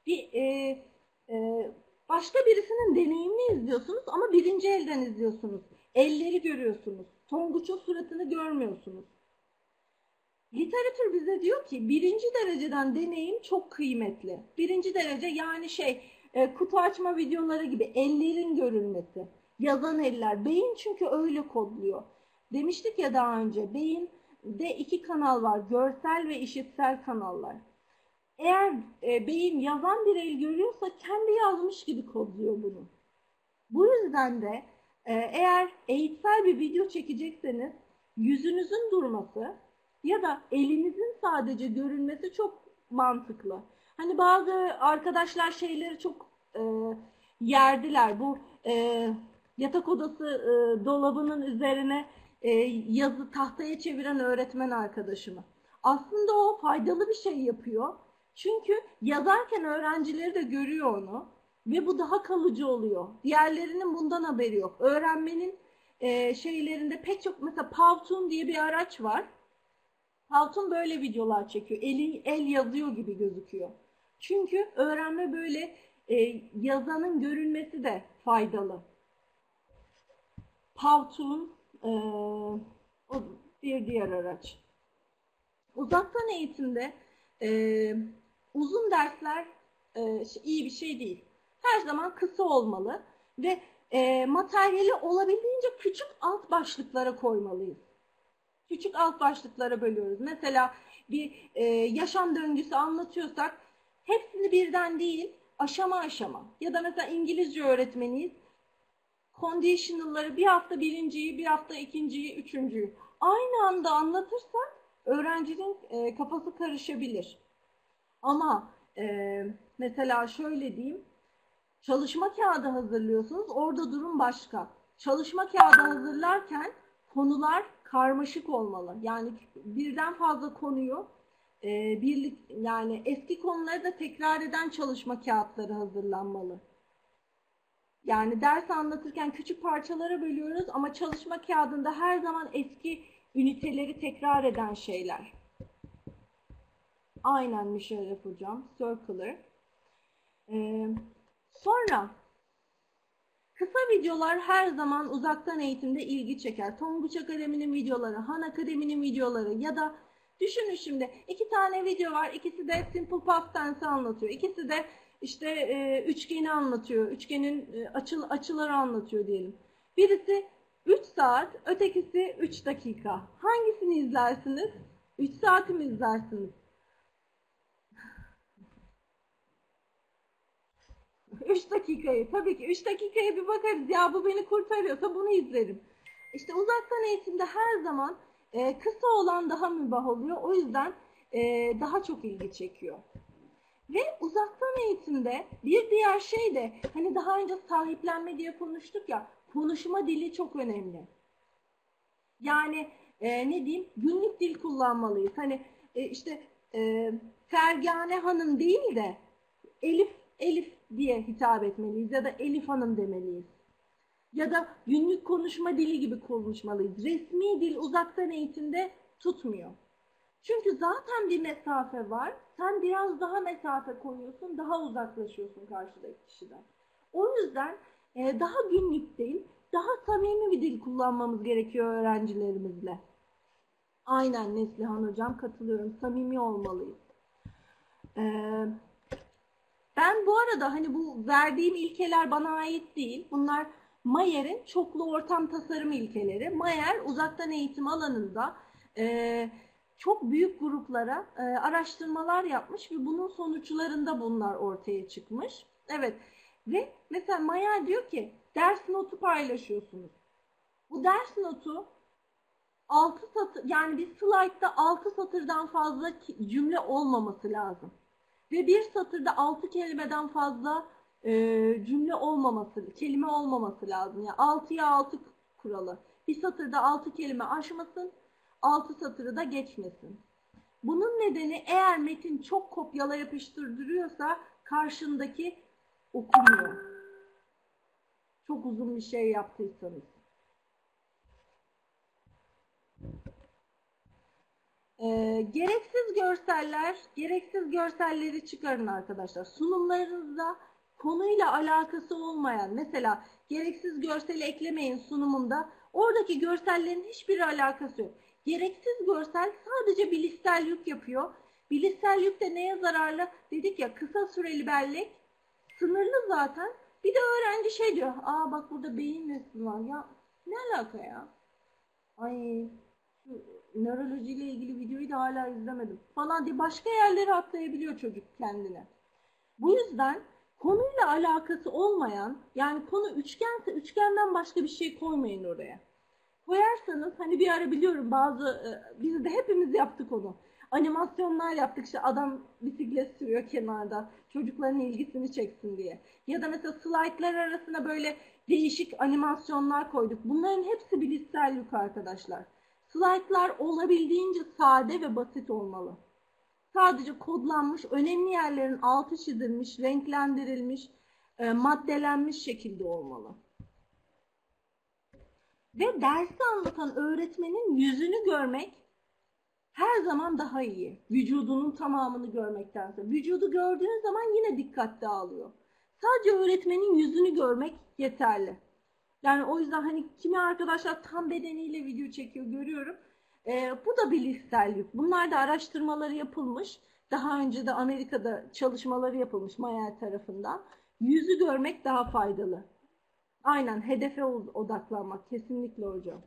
Başka birisinin deneyimini izliyorsunuz ama birinci elden izliyorsunuz. Elleri görüyorsunuz. Tonguç'un suratını görmüyorsunuz. Literatür bize diyor ki birinci dereceden deneyim çok kıymetli. Birinci derece yani kutu açma videoları gibi ellerin görülmesi. Yazan eller. Beyin çünkü öyle kodluyor. Demiştik ya daha önce, beyinde iki kanal var. Görsel ve işitsel kanallar. Eğer beyin yazan bir el görüyorsa kendi yazmış gibi kodluyor bunu. Bu yüzden de eğer eğitsel bir video çekecekseniz yüzünüzün durması ya da elinizin sadece görünmesi çok mantıklı. Hani bazı arkadaşlar şeyleri çok yerdiler. Bu yatak odası dolabının üzerine yazı tahtaya çeviren öğretmen arkadaşımı. Aslında o faydalı bir şey yapıyor. Çünkü yazarken öğrencileri de görüyor onu ve bu daha kalıcı oluyor. Diğerlerinin bundan haberi yok. Öğrenmenin şeylerinde pek çok, mesela Powtoon diye bir araç var. Powtoon böyle videolar çekiyor. El yazıyor gibi gözüküyor. Çünkü öğrenme böyle yazanın görünmesi de faydalı. Powtoon bir diğer araç. Uzaktan eğitimde uzun dersler iyi bir şey değil. Her zaman kısa olmalı ve materyali olabildiğince küçük alt başlıklara koymalıyız. Küçük alt başlıklara bölüyoruz. Mesela bir yaşam döngüsü anlatıyorsak hepsini birden değil, aşama aşama. Ya da mesela İngilizce öğretmeniyiz. Conditional'ları bir hafta birinciyi, bir hafta ikinciyi, üçüncüyü aynı anda anlatırsak öğrencinin kafası karışabilir. Ama mesela şöyle diyeyim, çalışma kağıdı hazırlıyorsunuz, orada durum başka. Çalışma kağıdı hazırlarken konular karmaşık olmalı. Yani birden fazla konuyu yani eski konuları da tekrar eden çalışma kağıtları hazırlanmalı. Yani ders anlatırken küçük parçalara bölüyoruz ama çalışma kağıdında her zaman eski üniteleri tekrar eden şeyler. Aynen Müşerref hocam, circular. Sonra kısa videolar her zaman uzaktan eğitimde ilgi çeker. Tonguç Akademi'nin videoları, Han Akademi'nin videoları ya da düşünün şimdi 2 tane video var. İkisi de Simple Past Tense anlatıyor. İkisi de işte üçgeni anlatıyor. Üçgenin açıları anlatıyor diyelim. Birisi 3 saat, ötekisi 3 dakika. Hangisini izlersiniz? 3 saati mi izlersiniz? 3 dakikayı. Tabii ki 3 dakikaya bir bakarız. Ya bu beni kurtarıyorsa bunu izlerim. İşte uzaktan eğitimde her zaman kısa olan daha mübah oluyor. O yüzden daha çok ilgi çekiyor. Ve uzaktan eğitimde bir diğer şey de hani daha önce sahiplenme diye konuştuk ya, konuşma dili çok önemli. Yani ne diyeyim, günlük dil kullanmalıyız. Hani işte Fergane Hanım değil de Elif diye hitap etmeliyiz ya da Elif Hanım demeliyiz. Ya da günlük konuşma dili gibi konuşmalıyız. Resmi dil uzaktan eğitimde tutmuyor. Çünkü zaten bir mesafe var. Sen biraz daha mesafe koyuyorsun, daha uzaklaşıyorsun karşıdaki kişiden. O yüzden daha günlük değil, daha samimi bir dil kullanmamız gerekiyor öğrencilerimizle. Aynen Neslihan hocam, katılıyorum. Samimi olmalıyız. Ben bu arada hani bu verdiğim ilkeler bana ait değil. Bunlar Mayer'in çoklu ortam tasarım ilkeleri. Mayer uzaktan eğitim alanında çok büyük gruplara araştırmalar yapmış ve bunun sonuçlarında bunlar ortaya çıkmış. Evet ve mesela Mayer diyor ki ders notu paylaşıyorsunuz. Bu ders notu 6 satır, yani bir slaytta 6 satırdan fazla cümle olmaması lazım. Ve bir satırda 6 kelimeden fazla kelime olmaması lazım. Yani 6'ya 6 kuralı. Bir satırda 6 kelime aşmasın, 6 satırı da geçmesin. Bunun nedeni eğer metin çok kopyala yapıştırdırıyorsa karşındaki okumuyor. Çok uzun bir şey yaptıysanız. Gereksiz görselleri çıkarın arkadaşlar. Sunumlarınızda konuyla alakası olmayan, mesela gereksiz görseli eklemeyin sunumunda. Oradaki görsellerin hiçbir alakası yok. Gereksiz görsel sadece bilişsel yük yapıyor. Bilişsel yük de neye zararlı? Dedik ya, kısa süreli bellek sınırlı zaten. Bir de öğrenci şey diyor, aa bak burada beyin resmi var ya, ne alaka ya? Ay şu nörolojiyle ilgili videoyu da hala izlemedim falan diye başka yerlere atlayabiliyor çocuk kendine. Bu yüzden konuyla alakası olmayan, yani konu üçgense üçgenden başka bir şey koymayın oraya. Koyarsanız hani bir ara biliyorum biz de hepimiz yaptık onu. Animasyonlar yaptık, işte adam bisiklet sürüyor kenarda çocukların ilgisini çeksin diye. Ya da mesela slaytlar arasına böyle değişik animasyonlar koyduk. Bunların hepsi bilişsel yük arkadaşlar. Slaytlar olabildiğince sade ve basit olmalı. Sadece kodlanmış, önemli yerlerin altı çizilmiş, renklendirilmiş, maddelenmiş şekilde olmalı. Ve dersi anlatan öğretmenin yüzünü görmek her zaman daha iyi. Vücudunun tamamını görmektense. Vücudu gördüğün zaman yine dikkat dağılıyor. Sadece öğretmenin yüzünü görmek yeterli. Yani o yüzden hani kimi arkadaşlar tam bedeniyle video çekiyor görüyorum. Bu da bilişsel yük. Bunlar da araştırmaları yapılmış. Daha önce de Amerika'da çalışmaları yapılmış Mayer tarafından. Yüzü görmek daha faydalı. Aynen, hedefe odaklanmak. Kesinlikle hocam.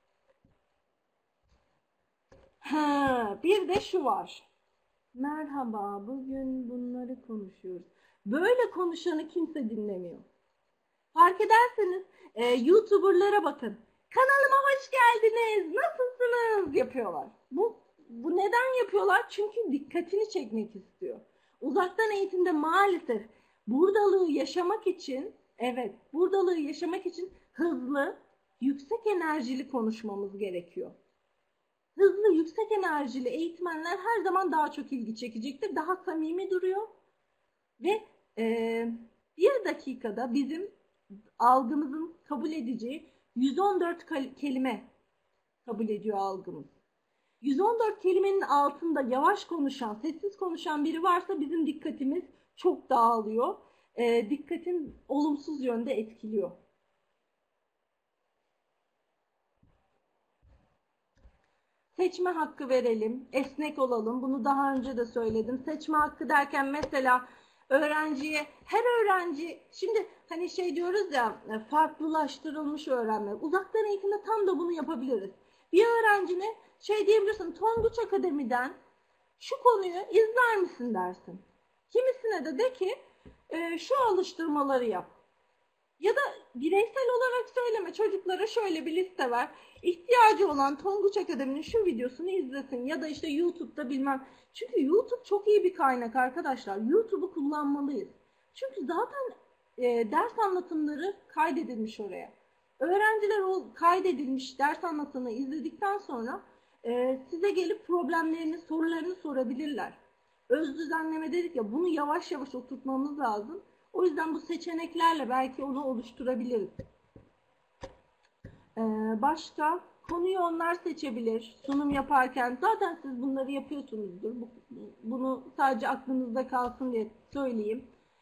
Bir de şu var. Merhaba, bugün bunları konuşuyoruz. Böyle konuşanı kimse dinlemiyor. Fark ederseniz YouTuber'lara bakın. Kanalıma hoş geldiniz, nasılsınız yapıyorlar. Bu neden yapıyorlar? Çünkü dikkatini çekmek istiyor. Uzaktan eğitimde maalesef buradalığı yaşamak için, buradalığı yaşamak için hızlı, yüksek enerjili konuşmamız gerekiyor. Hızlı, yüksek enerjili eğitmenler her zaman daha çok ilgi çekecektir. Daha samimi duruyor. Ve bir dakikada bizim algımızın kabul edeceği 114 kelime kabul ediyor algımız. 114 kelimenin altında yavaş konuşan, sessiz konuşan biri varsa bizim dikkatimiz çok dağılıyor. Dikkatin olumsuz yönde etkiliyor. Seçme hakkı verelim, esnek olalım. Bunu daha önce de söyledim. Seçme hakkı derken mesela öğrenciye, her öğrenci, şimdi hani şey diyoruz ya, farklılaştırılmış öğrenme. Uzaktan eğitimde tam da bunu yapabiliriz. Bir öğrencine şey diyebilirsin, Tonguç Akademi'den şu konuyu izler misin dersin. Kimisine de ki şu alıştırmaları yap. Ya da bireysel olarak söyleme, çocuklara şöyle bir liste ver. İhtiyacı olan Tonguç Akademi'nin şu videosunu izlesin ya da işte YouTube'da bilmem. Çünkü YouTube çok iyi bir kaynak arkadaşlar. YouTube'u kullanmalıyız. Çünkü zaten ders anlatımları kaydedilmiş oraya. Öğrenciler o kaydedilmiş ders anlatımını izledikten sonra size gelip problemlerini, sorularını sorabilirler. Öz düzenleme dedik ya, bunu yavaş yavaş oturtmamız lazım. O yüzden bu seçeneklerle belki onu oluşturabiliriz. Başka? Konuyu onlar seçebilir. Sunum yaparken zaten siz bunları yapıyorsunuzdur. Bunu sadece aklınızda kalsın diye söyleyeyim.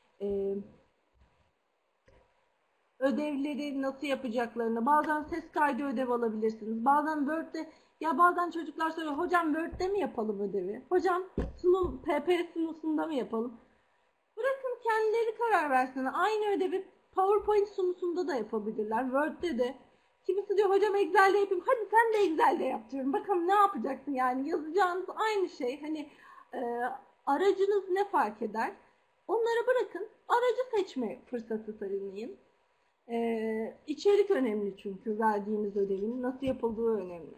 Ödevleri nasıl yapacaklarını, bazen ses kaydı ödev alabilirsiniz. Bazen Word'de, ya bazen çocuklar soruyor, hocam Word'de mi yapalım ödevi? Hocam sunum, PP sunusunda mı yapalım? Bırakın kendileri karar versinler. Aynı ödevi PowerPoint sunusunda da yapabilirler. Word'de de. Kimisi diyor hocam Excel'de yapayım. Hadi sen de Excel'de yap diyorum. Bakalım ne yapacaksın yani. Yazacağınız aynı şey. Hani aracınız ne fark eder? Onlara bırakın. Aracı seçme fırsatı tanıyın. İçerik önemli çünkü verdiğiniz ödevin nasıl yapıldığı önemli.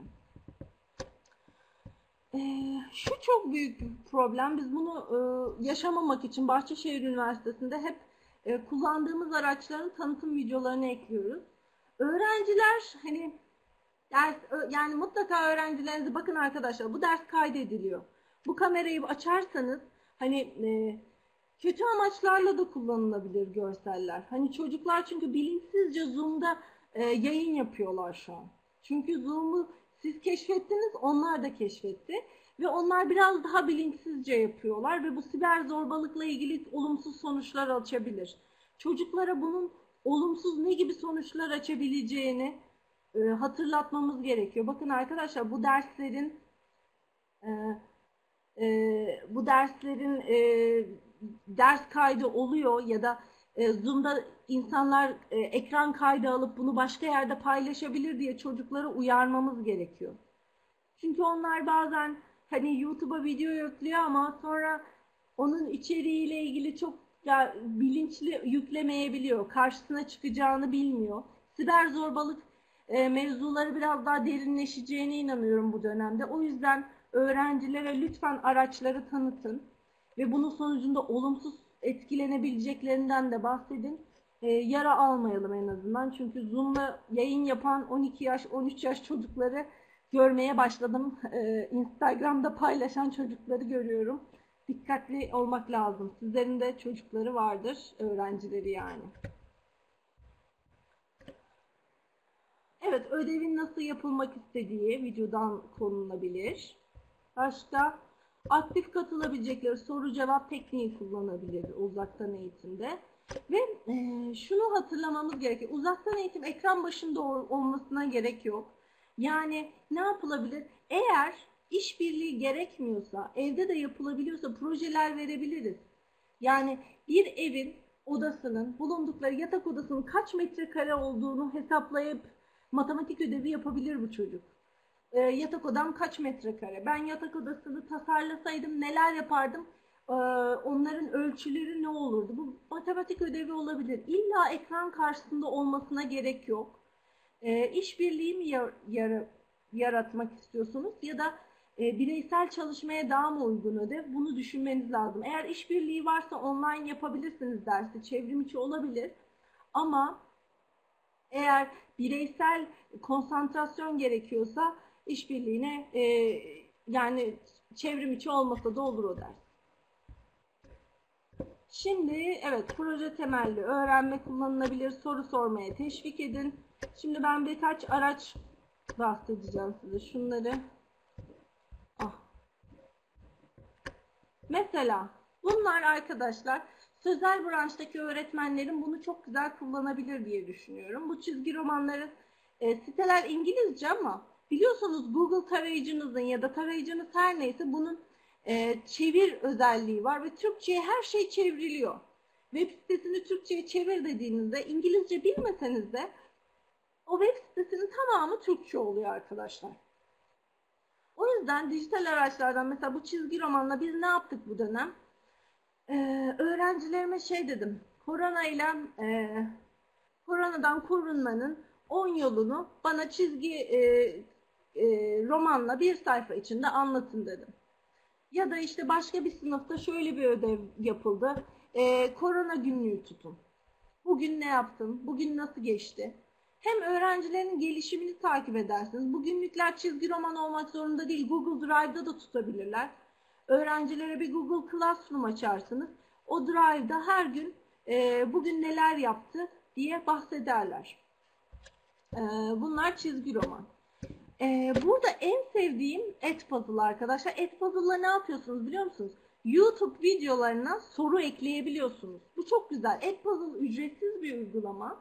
Şu çok büyük bir problem. Biz bunu yaşamamak için Bahçeşehir Üniversitesi'nde hep kullandığımız araçların tanıtım videolarını ekliyoruz. Öğrenciler hani yani mutlaka öğrencilerinize bakın arkadaşlar, bu ders kaydediliyor. Bu kamerayı açarsanız hani kötü amaçlarla da kullanılabilir görseller. Hani çocuklar çünkü bilinçsizce Zoom'da yayın yapıyorlar şu an. Çünkü Zoom'u siz keşfettiniz, onlar da keşfetti. Ve onlar biraz daha bilinçsizce yapıyorlar ve bu siber zorbalıkla ilgili olumsuz sonuçlar açabilir. Çocuklara bunun olumsuz ne gibi sonuçlar açabileceğini hatırlatmamız gerekiyor. Bakın arkadaşlar, bu derslerin ders kaydı oluyor ya da Zoom'da insanlar ekran kaydı alıp bunu başka yerde paylaşabilir diye çocukları uyarmamız gerekiyor. Çünkü onlar bazen hani YouTube'a video yüklüyor ama sonra onun içeriğiyle ilgili çok bilinçli yüklemeyebiliyor. Karşısına çıkacağını bilmiyor. Siber zorbalık mevzuları biraz daha derinleşeceğine inanıyorum bu dönemde. O yüzden öğrencilere lütfen araçları tanıtın ve bunun sonucunda olumsuz etkilenebileceklerinden de bahsedin. Yara almayalım en azından. Çünkü Zoom'la yayın yapan 12 yaş, 13 yaş çocukları görmeye başladım. Instagram'da paylaşan çocukları görüyorum. Dikkatli olmak lazım. Sizlerin de çocukları vardır, öğrencileri yani. Evet, ödevin nasıl yapılmak istediği videodan konulabilir. Başka aktif katılabilecekleri soru cevap tekniği kullanabilir uzaktan eğitimde. Ve şunu hatırlamamız gerekiyor. Uzaktan eğitim ekran başında olmasına gerek yok. Yani ne yapılabilir? Eğer işbirliği gerekmiyorsa, evde de yapılabiliyorsa projeler verebiliriz. Yani bir evin odasının, bulundukları yatak odasının kaç metrekare olduğunu hesaplayıp matematik ödevi yapabilir bu çocuk. Yatak odam kaç metrekare? Ben yatak odasını tasarlasaydım neler yapardım? Onların ölçüleri ne olurdu? Bu matematik ödevi olabilir. İlla ekran karşısında olmasına gerek yok. İşbirliği mi yaratmak istiyorsunuz ya da bireysel çalışmaya daha mı uygun ödev? Bunu düşünmeniz lazım. Eğer işbirliği varsa online yapabilirsiniz dersi. Çevrim içi olabilir. Ama eğer bireysel konsantrasyon gerekiyorsa işbirliğine yani çevrim içi olmasa da olur o ders. Şimdi evet, proje temelli öğrenme kullanılabilir, soru sormaya teşvik edin. Şimdi ben birkaç araç bahsedeceğim size. Şunları. Mesela bunlar arkadaşlar sözel branştaki öğretmenlerin bunu çok güzel kullanabilir diye düşünüyorum. Bu çizgi romanların siteler İngilizce ama biliyorsunuz Google tarayıcınızın ya da tarayıcınız her neyse bunun çevir özelliği var ve Türkçe'ye her şey çevriliyor. Web sitesini Türkçe'ye çevir dediğinizde İngilizce bilmeseniz de o web sitesinin tamamı Türkçe oluyor arkadaşlar. O yüzden dijital araçlardan mesela bu çizgi romanla biz ne yaptık bu dönem? Öğrencilerime şey dedim, koronadan korunmanın 10 yolunu bana çizgi romanla bir sayfa içinde anlatın dedim. Ya da işte başka bir sınıfta şöyle bir ödev yapıldı. Korona günlüğü tutun. Bugün ne yaptın? Bugün nasıl geçti? Hem öğrencilerin gelişimini takip edersiniz. Bu günlükler çizgi roman olmak zorunda değil. Google Drive'da da tutabilirler. Öğrencilere bir Google Classroom açarsınız. O Drive'da her gün bugün neler yaptı diye bahsederler. Bunlar çizgi roman. Burada en sevdiğim Edpuzzle arkadaşlar. Edpuzzle'la ne yapıyorsunuz biliyor musunuz? YouTube videolarına soru ekleyebiliyorsunuz. Bu çok güzel. Edpuzzle ücretsiz bir uygulama.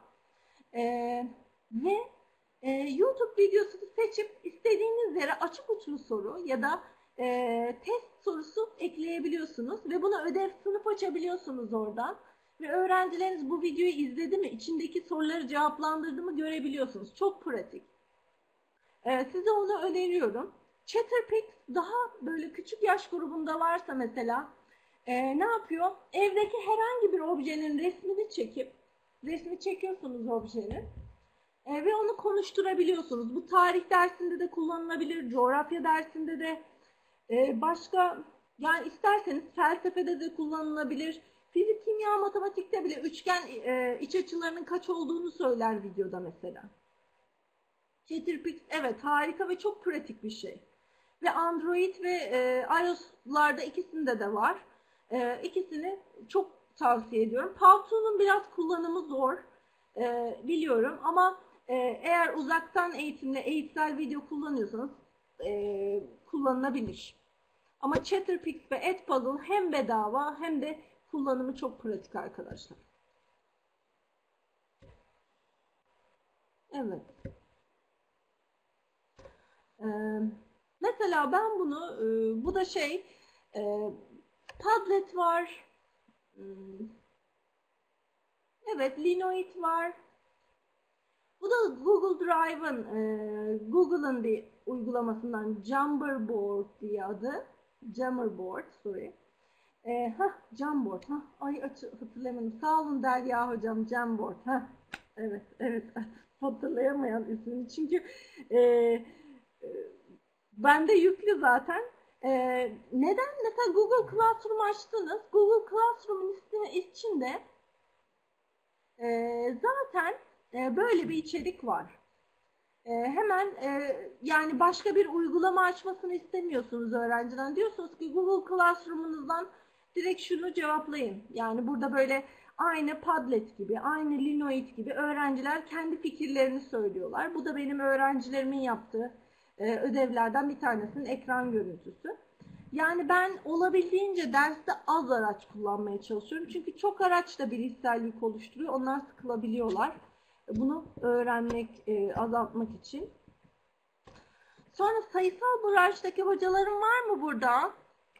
Ve YouTube videosunu seçip istediğiniz yere açık uçlu soru ya da test sorusu ekleyebiliyorsunuz. Ve buna ödev sınıf açabiliyorsunuz oradan. Ve öğrencileriniz bu videoyu izledi mi, içindeki soruları cevaplandırdı mı görebiliyorsunuz. Çok pratik. Size onu öneriyorum. Chatterpix daha böyle küçük yaş grubunda varsa mesela ne yapıyor? Evdeki herhangi bir objenin resmini çekip resmi çekiyorsunuz objenin ve onu konuşturabiliyorsunuz. Bu tarih dersinde de kullanılabilir, coğrafya dersinde de başka yani isterseniz felsefede de kullanılabilir. Fizik, kimya, matematikte bile üçgen iç açılarının kaç olduğunu söyler videoda mesela. Chatterpix evet harika ve çok pratik bir şey. Ve Android ve iOS'larda ikisinde de var. İkisini çok tavsiye ediyorum. Powtoon'un biraz kullanımı zor biliyorum ama eğer uzaktan eğitimle eğitsel video kullanıyorsanız kullanılabilir. Ama Chatterpix ve Edpuzzle hem bedava hem de kullanımı çok pratik arkadaşlar. Evet. Mesela ben bunu, bu da Padlet var, evet Linoid var. Bu da Google Drive'ın, Google'ın bir uygulamasından Jamboard diye adı. Jamboard, sorry. Jamboard, ay hatırlayamadım. Sağ olun Derya hocam, Jamboard. Evet, hatırlayamayan ismini çünkü bende yüklü zaten. Neden? Mesela Google Classroom açtınız. Google Classroom'un içinde zaten böyle bir içerik var. Hemen yani başka bir uygulama açmasını istemiyorsunuz öğrenciden. Diyorsunuz ki Google Classroom'unuzdan direkt şunu cevaplayın. Yani burada böyle aynı Padlet gibi, aynı Linoid gibi öğrenciler kendi fikirlerini söylüyorlar. Bu da benim öğrencilerimin yaptığı ödevlerden bir tanesinin ekran görüntüsü. Yani ben olabildiğince derste az araç kullanmaya çalışıyorum. Çünkü çok araç da bilişsel yük oluşturuyor. Onlar sıkılabiliyorlar. Bunu öğrenmek, azaltmak için. Sonra sayısal branştaki hocalarım var mı burada?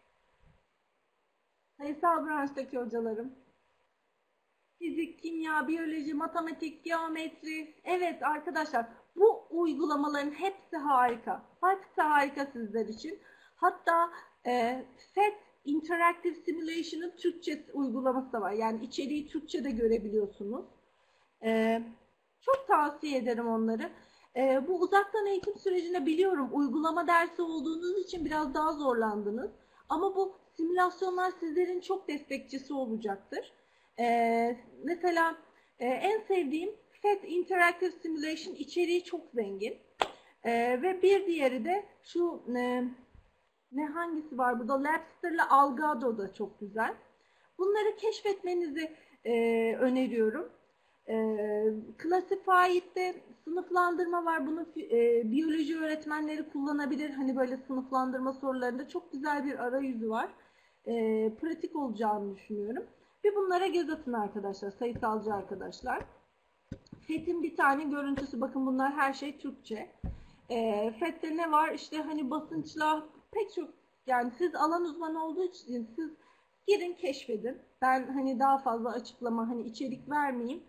Sayısal branştaki hocalarım. Fizik, kimya, biyoloji, matematik, geometri. Evet arkadaşlar, bu uygulamaların hepsi harika. Hepsi harika sizler için. Hatta FET Interactive Simulation'ın Türkçe uygulaması da var. Yani içeriği Türkçe'de görebiliyorsunuz. Çok tavsiye ederim onları. Bu uzaktan eğitim sürecinde biliyorum uygulama dersi olduğunuz için biraz daha zorlandınız. Ama bu simülasyonlar sizlerin çok destekçisi olacaktır. Mesela en sevdiğim FET Interactive Simulation, içeriği çok zengin. Ve bir diğeri de şu ne hangisi var burada? Labster ile Algado da çok güzel. Bunları keşfetmenizi öneriyorum. Classified'de sınıflandırma var. Bunu biyoloji öğretmenleri kullanabilir. Hani böyle sınıflandırma sorularında çok güzel bir arayüzü var. Pratik olacağını düşünüyorum. Bir bunlara göz atın arkadaşlar, sayısalcı arkadaşlar. FET'in bir tane görüntüsü, bakın bunlar her şey Türkçe. FET'te ne var? İşte hani basınçla pek çok, yani siz alan uzmanı olduğu için siz girin keşfedin. Ben hani daha fazla açıklama, hani içerik vermeyeyim.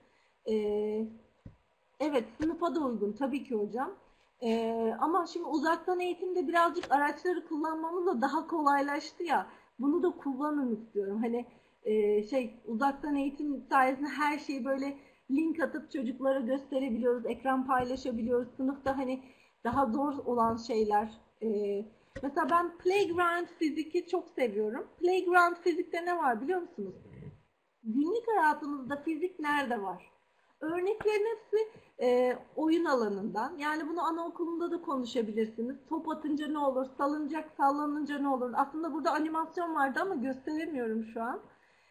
Evet, sınıfa da uygun tabii ki hocam. Ama şimdi uzaktan eğitimde birazcık araçları kullanmamız da daha kolaylaştı ya. Bunu da kullanın istiyorum. Hani uzaktan eğitim sayesinde her şeyi böyle link atıp çocuklara gösterebiliyoruz, ekran paylaşabiliyoruz. Sınıfta hani daha zor olan şeyler. Mesela ben Playground Fizik'i çok seviyorum. Playground Fizik'te ne var biliyor musunuz? Günlük hayatımızda fizik nerede var? Örneklerin hepsi oyun alanından. Yani bunu anaokulunda da konuşabilirsiniz. Top atınca ne olur? Salıncak sallanınca ne olur? Aslında burada animasyon vardı ama gösteremiyorum şu an.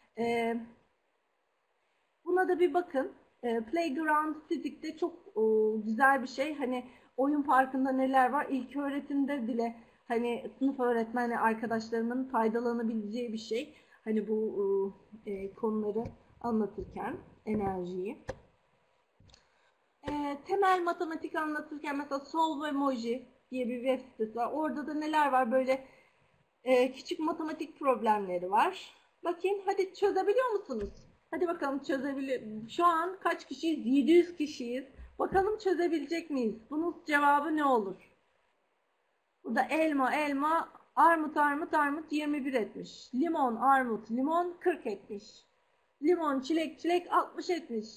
Buna da bir bakın. Playground Fizik'te çok güzel bir şey. Hani oyun parkında neler var? İlköğretimde bile hani sınıf öğretmeni arkadaşlarımın faydalanabileceği bir şey. Hani bu konuları anlatırken, enerjiyi. Temel matematik anlatırken mesela Solvemoji diye bir web sitesi var. Orada da neler var? Böyle küçük matematik problemleri var. Bakayım, hadi çözebiliyor musunuz? Hadi bakalım çözebilir. Şu an kaç kişiyiz? 700 kişiyiz. Bakalım çözebilecek miyiz? Bunun cevabı ne olur? Burada elma, elma, armut, armut, armut 21 etmiş. Limon, armut, limon 40 etmiş. Limon, çilek, çilek 60 etmiş.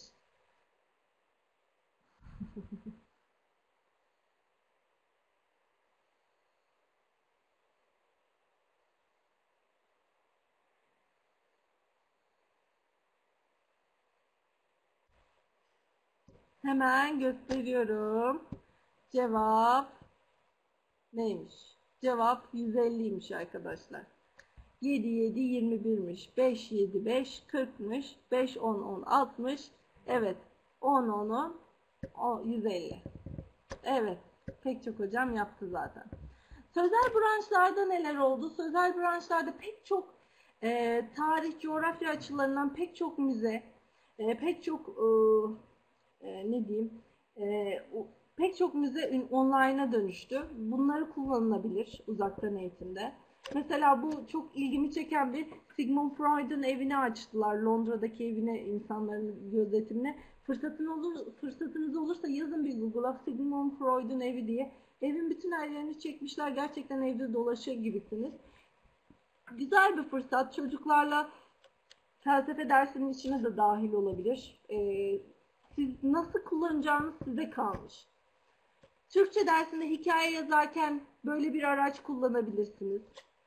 Hemen gösteriyorum. Cevap neymiş? Cevap 150'ymiş arkadaşlar. 7, 7, 21'miş. 5, 7, 5, 40'mış. 5, 10, 10, 60. Evet. 10, 10, 10, 150. Evet. Pek çok hocam yaptı zaten. Sözel branşlarda neler oldu? Sözel branşlarda pek çok tarih, coğrafya açılarından pek çok müze, pek çok ne diyeyim, pek çok müze online'a dönüştü. Bunları kullanılabilir uzaktan eğitimde. Mesela bu çok ilgimi çeken bir Sigmund Freud'un evini açtılar. Londra'daki evine, insanların gözetimine. Fırsatınız olursa yazın bir Google'a Sigmund Freud'un evi diye. Evin bütün her yerini çekmişler. Gerçekten evde dolaşır gibisiniz. Güzel bir fırsat. Çocuklarla felsefe dersinin içine de dahil olabilir. Siz nasıl kullanacağınız size kalmış. Türkçe dersinde hikaye yazarken böyle bir araç kullanabilirsiniz.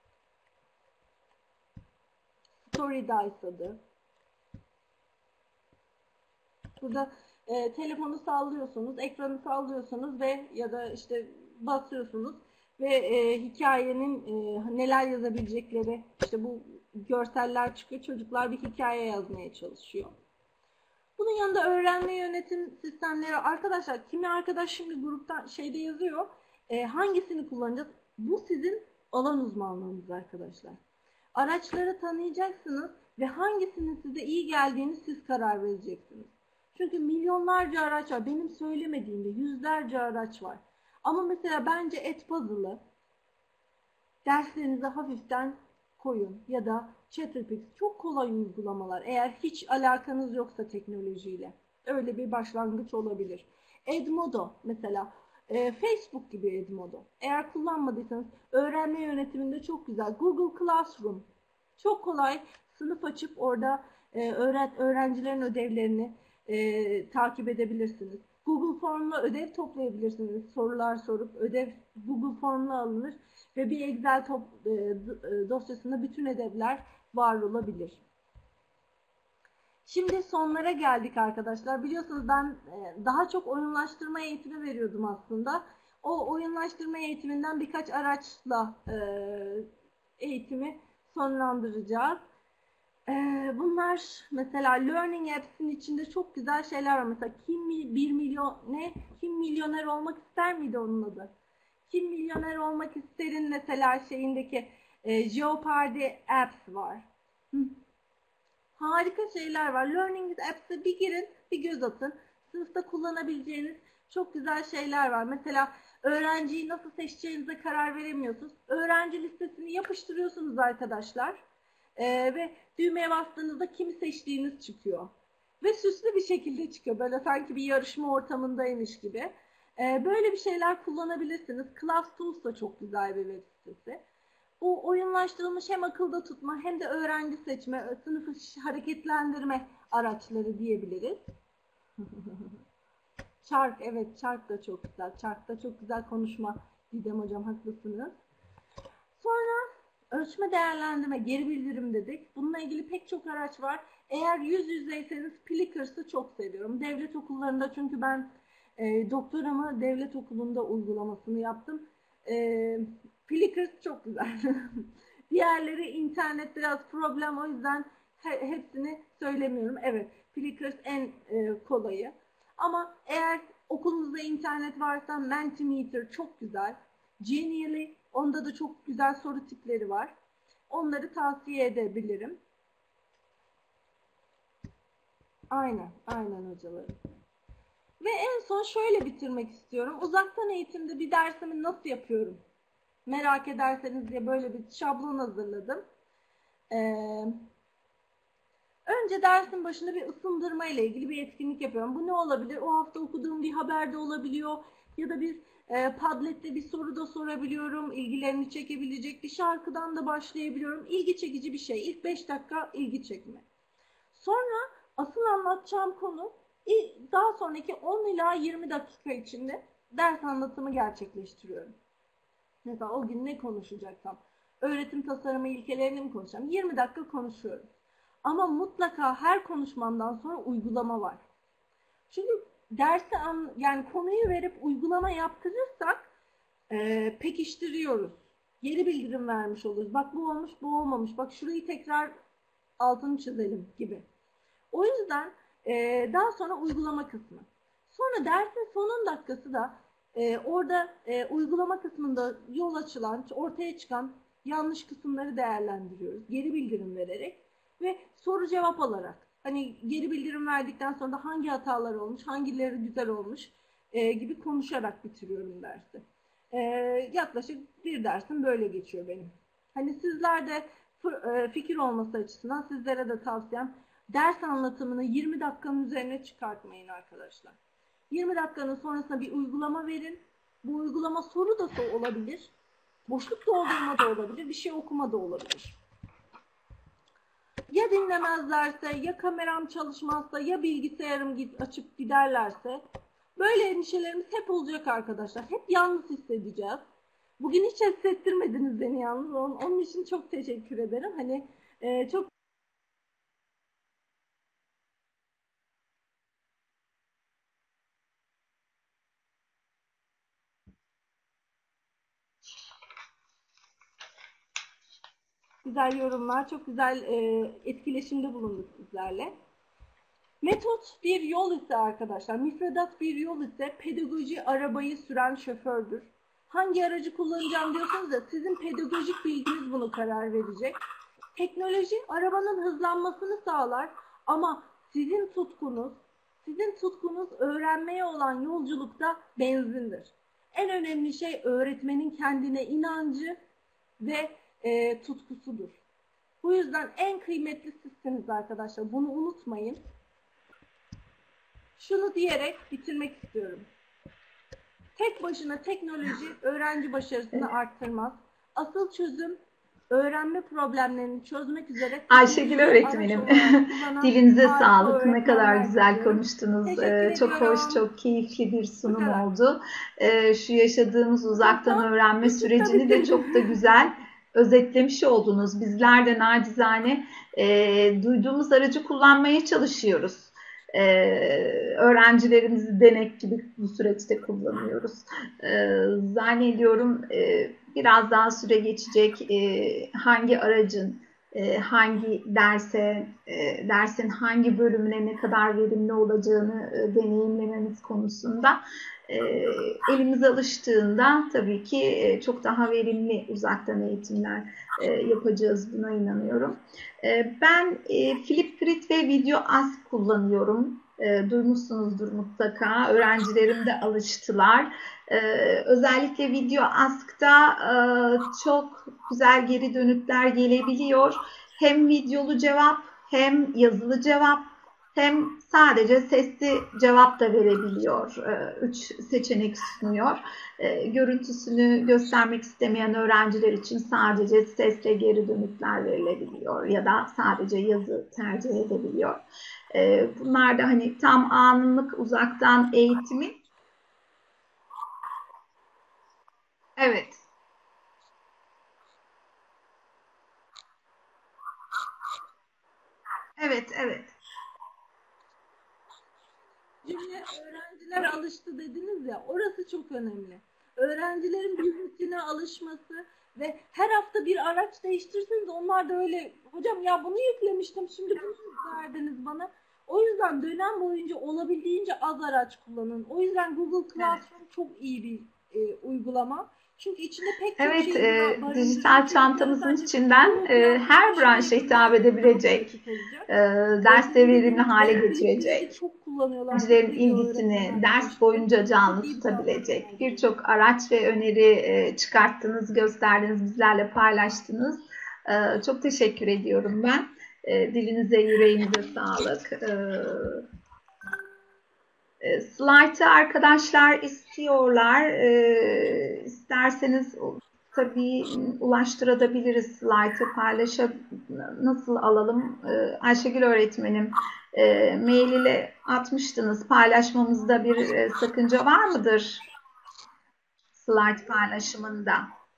Storydice adı. Burada telefonu sallıyorsunuz, ekranı sallıyorsunuz ve ya da işte basıyorsunuz ve hikayenin neler yazabilecekleri, işte bu görseller çıkıyor. Çocuklar bir hikaye yazmaya çalışıyor. Bunun yanında öğrenme yönetim sistemleri. Arkadaşlar, kimi arkadaş şimdi gruptan şeyde yazıyor. Hangisini kullanacağız? Bu sizin alan uzmanlığınız arkadaşlar. Araçları tanıyacaksınız ve hangisinin size iyi geldiğini siz karar vereceksiniz. Çünkü milyonlarca araç var. Benim söylemediğimde yüzlerce araç var. Ama mesela bence Edpuzzle'ı derslerinize hafiften koyun ya da Chatterpix çok kolay uygulamalar eğer hiç alakanız yoksa teknolojiyle. Öyle bir başlangıç olabilir. Edmodo mesela Facebook gibi Edmodo. Eğer kullanmadıysanız öğrenme yönetiminde çok güzel. Google Classroom çok kolay sınıf açıp orada öğrencilerin ödevlerini takip edebilirsiniz. Google Form'la ödev toplayabilirsiniz. Sorular sorup ödev Google Form'la alınır ve bir Excel dosyasında bütün ödevler var olabilir. Şimdi sonlara geldik arkadaşlar. Biliyorsunuz ben daha çok oyunlaştırma eğitimi veriyordum aslında. O oyunlaştırma eğitiminden birkaç araçla eğitimi sonlandıracağız. Bunlar mesela Learning Apps'in içinde çok güzel şeyler var. Mesela kim milyoner olmak ister miydi onun adı? Kim milyoner olmak isterin mesela şeyindeki Jeopardy Apps var. Harika şeyler var. Learning Apps'e bir girin, bir göz atın. Sınıfta kullanabileceğiniz çok güzel şeyler var. Mesela öğrenciyi nasıl seçeceğinize karar veremiyorsunuz. Öğrenci listesini yapıştırıyorsunuz arkadaşlar. Ve düğmeye bastığınızda kimi seçtiğiniz çıkıyor. Ve süslü bir şekilde çıkıyor. Böyle sanki bir yarışma ortamındaymış gibi. Böyle bir şeyler kullanabilirsiniz. Class Tools da çok güzel bir web sitesi. Bu oyunlaştırılmış hem akılda tutma hem de öğrenci seçme, sınıfı hareketlendirme araçları diyebiliriz. Çark, evet çark da çok güzel. Çark'ta çok güzel konuşma. Didem hocam haklısınız. Sonra ölçme, değerlendirme, geri bildirim dedik. Bununla ilgili pek çok araç var. Eğer yüz yüzeyseniz Plickers'ı çok seviyorum. Devlet okullarında çünkü ben doktoramı devlet okulunda uygulamasını yaptım. Plickers çok güzel. Diğerleri internet biraz problem, o yüzden hepsini söylemiyorum. Evet, Plickers en kolayı. Ama eğer okulunuzda internet varsa Mentimeter çok güzel. Genially, onda da çok güzel soru tipleri var. Onları tavsiye edebilirim. Aynen hocalarım. Ve en son şöyle bitirmek istiyorum. Uzaktan eğitimde bir dersimi nasıl yapıyorum? Merak ederseniz diye böyle bir şablon hazırladım. Önce dersin başında bir ısındırma ile ilgili bir etkinlik yapıyorum. Bu ne olabilir? O hafta okuduğum bir haberde olabiliyor. Ya da bir Padlet'te bir soru da sorabiliyorum. İlgilerini çekebilecek bir şarkıdan da başlayabiliyorum. İlgi çekici bir şey. İlk 5 dakika ilgi çekme. Sonra asıl anlatacağım konu daha sonraki 10 ila 20 dakika içinde ders anlatımı gerçekleştiriyorum. Mesela o gün ne konuşacaksam, öğretim tasarımı ilkelerini mi konuşacağım? 20 dakika konuşuyorum. Ama mutlaka her konuşmamdan sonra uygulama var. Çünkü dersi yani konuyu verip uygulama yaptırırsak pekiştiriyoruz. Geri bildirim vermiş oluruz. Bak bu olmuş, bu olmamış. Bak şurayı tekrar altını çizelim gibi. O yüzden daha sonra uygulama kısmı. Sonra dersin son 10 dakikası da orada uygulama kısmında yol açılan, ortaya çıkan yanlış kısımları değerlendiriyoruz. Geri bildirim vererek ve soru cevap alarak. Hani geri bildirim verdikten sonra da hangi hatalar olmuş, hangileri güzel olmuş gibi konuşarak bitiriyorum dersi. Yaklaşık bir dersim böyle geçiyor benim. Hani sizler de fikir olması açısından sizlere de tavsiyem ders anlatımını 20 dakikanın üzerine çıkartmayın arkadaşlar. 20 dakikanın sonrasında bir uygulama verin. Bu uygulama soru da olabilir. Boşluk doldurma da olabilir. Bir şey okuma da olabilir. Ya dinlemezlerse, ya kameram çalışmazsa, ya bilgisayarım açıp giderlerse böyle endişelerimiz hep olacak arkadaşlar. Hep yalnız hissedeceğiz. Bugün hiç hissettirmediniz beni yalnız. Onun için çok teşekkür ederim. Hani çok güzel yorumlar, çok güzel etkileşimde bulunduk sizlerle. Metot bir yol ise arkadaşlar, müfredat bir yol ise pedagoji arabayı süren şofördür. Hangi aracı kullanacağım diyorsanız da sizin pedagojik bilginiz bunu karar verecek. Teknoloji arabanın hızlanmasını sağlar ama sizin tutkunuz öğrenmeye olan yolculukta benzindir. En önemli şey öğretmenin kendine inancı ve tutkusudur. Bu yüzden en kıymetli sizsiniz arkadaşlar. Bunu unutmayın. Şunu diyerek bitirmek istiyorum. Tek başına teknoloji öğrenci başarısını arttırmaz. Asıl çözüm öğrenme problemlerini çözmek üzere Ayşegül öğretmenim, dilinize sağlık. Ne kadar güzel diyorum. konuştunuz. Teşekkür Çok hoş, ediyorum. çok keyifli bir sunum oldu. Şu yaşadığımız uzaktan öğrenme sürecini de çok da güzel özetlemiş oldunuz. Bizler de nacizane duyduğumuz aracı kullanmaya çalışıyoruz. Öğrencilerimizi denek gibi bu süreçte kullanıyoruz. Zannediyorum biraz daha süre geçecek. Hangi aracın hangi dersin hangi bölümüne ne kadar verimli olacağını deneyimlememiz konusunda elimiz alıştığında tabii ki çok daha verimli uzaktan eğitimler yapacağız, buna inanıyorum. Ben Flipgrid ve VideoAsk kullanıyorum. Duymuşsunuzdur mutlaka. Öğrencilerim de alıştılar. Özellikle VideoAsk'ta çok güzel geri dönütler gelebiliyor. Hem videolu cevap, hem yazılı cevap, hem sadece sesli cevap da verebiliyor. 3 seçenek sunuyor. Görüntüsünü göstermek istemeyen öğrenciler için sadece sesle geri dönütler verilebiliyor ya da sadece yazı tercih edebiliyor. Bunlar da hani tam anlık uzaktan eğitimi. Evet. Evet, evet. Cümle öğrenciler alıştı dediniz ya, orası çok önemli. Öğrencilerin bir rutine alışması ve her hafta bir araç değiştirseniz onlar da öyle, hocam ya bunu yüklemiştim şimdi bunu verdiniz bana. O yüzden dönem boyunca olabildiğince az araç kullanın. O yüzden Google Classroom evet, çok iyi bir uygulama. Çünkü içinde pek çok Evet, şey barındırıyor. dijital çantamızın içinden her branşa hitap edebilecek, dersleri verimli hale getirecek, çok kullanıyorlar. öğrencilerin ilgisini ders boyunca canlı tutabilecek birçok araç ve öneri çıkarttınız, gösterdiniz, bizlerle paylaştınız. Çok teşekkür ediyorum ben. Dilinize, yüreğinize sağlık. Slide'ı arkadaşlar istiyorlar. İsterseniz tabii ulaştırabiliriz slide'ı nasıl alalım? Ayşegül öğretmenim mail ile atmıştınız. Paylaşmamızda bir sakınca var mıdır? Slide paylaşımında.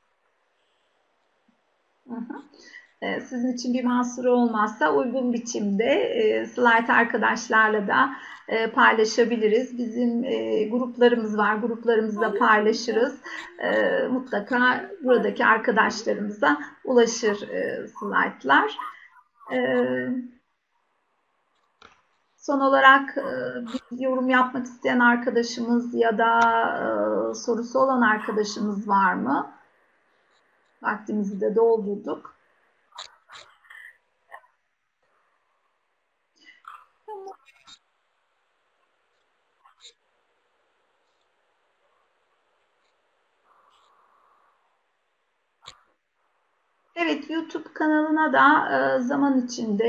Hı hı. Sizin için bir mahsuru olmazsa uygun biçimde slide arkadaşlarla da paylaşabiliriz. Bizim gruplarımız var. Gruplarımızda paylaşırız. Mutlaka buradaki arkadaşlarımıza ulaşır slaytlar. Son olarak bir yorum yapmak isteyen arkadaşımız ya da sorusu olan arkadaşımız var mı? Vaktimizi de doldurduk. Evet, YouTube kanalına da zaman içinde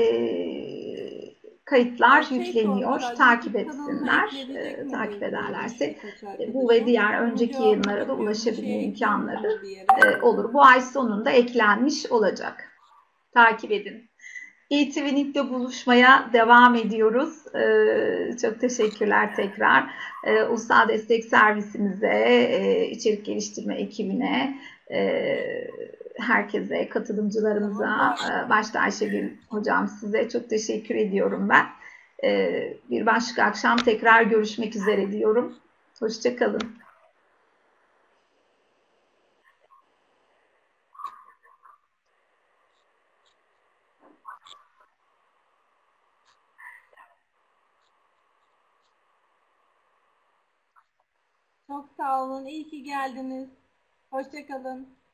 kayıtlar yükleniyor. Takip etsinler. Takip ederlerse bu ve diğer önceki yayınlara da ulaşabilme imkanları olur. Bu ay sonunda eklenmiş olacak. Takip edin. eTwinning'de buluşmaya devam ediyoruz. Çok teşekkürler tekrar. Ulusal Destek Servisimize, içerik geliştirme ekibine, herkese, katılımcılarımıza, başta Ayşegül Hocam size çok teşekkür ediyorum ben. Bir başka akşam tekrar görüşmek üzere diyorum. Hoşçakalın. Çok sağ olun. İyi ki geldiniz. Hoşçakalın.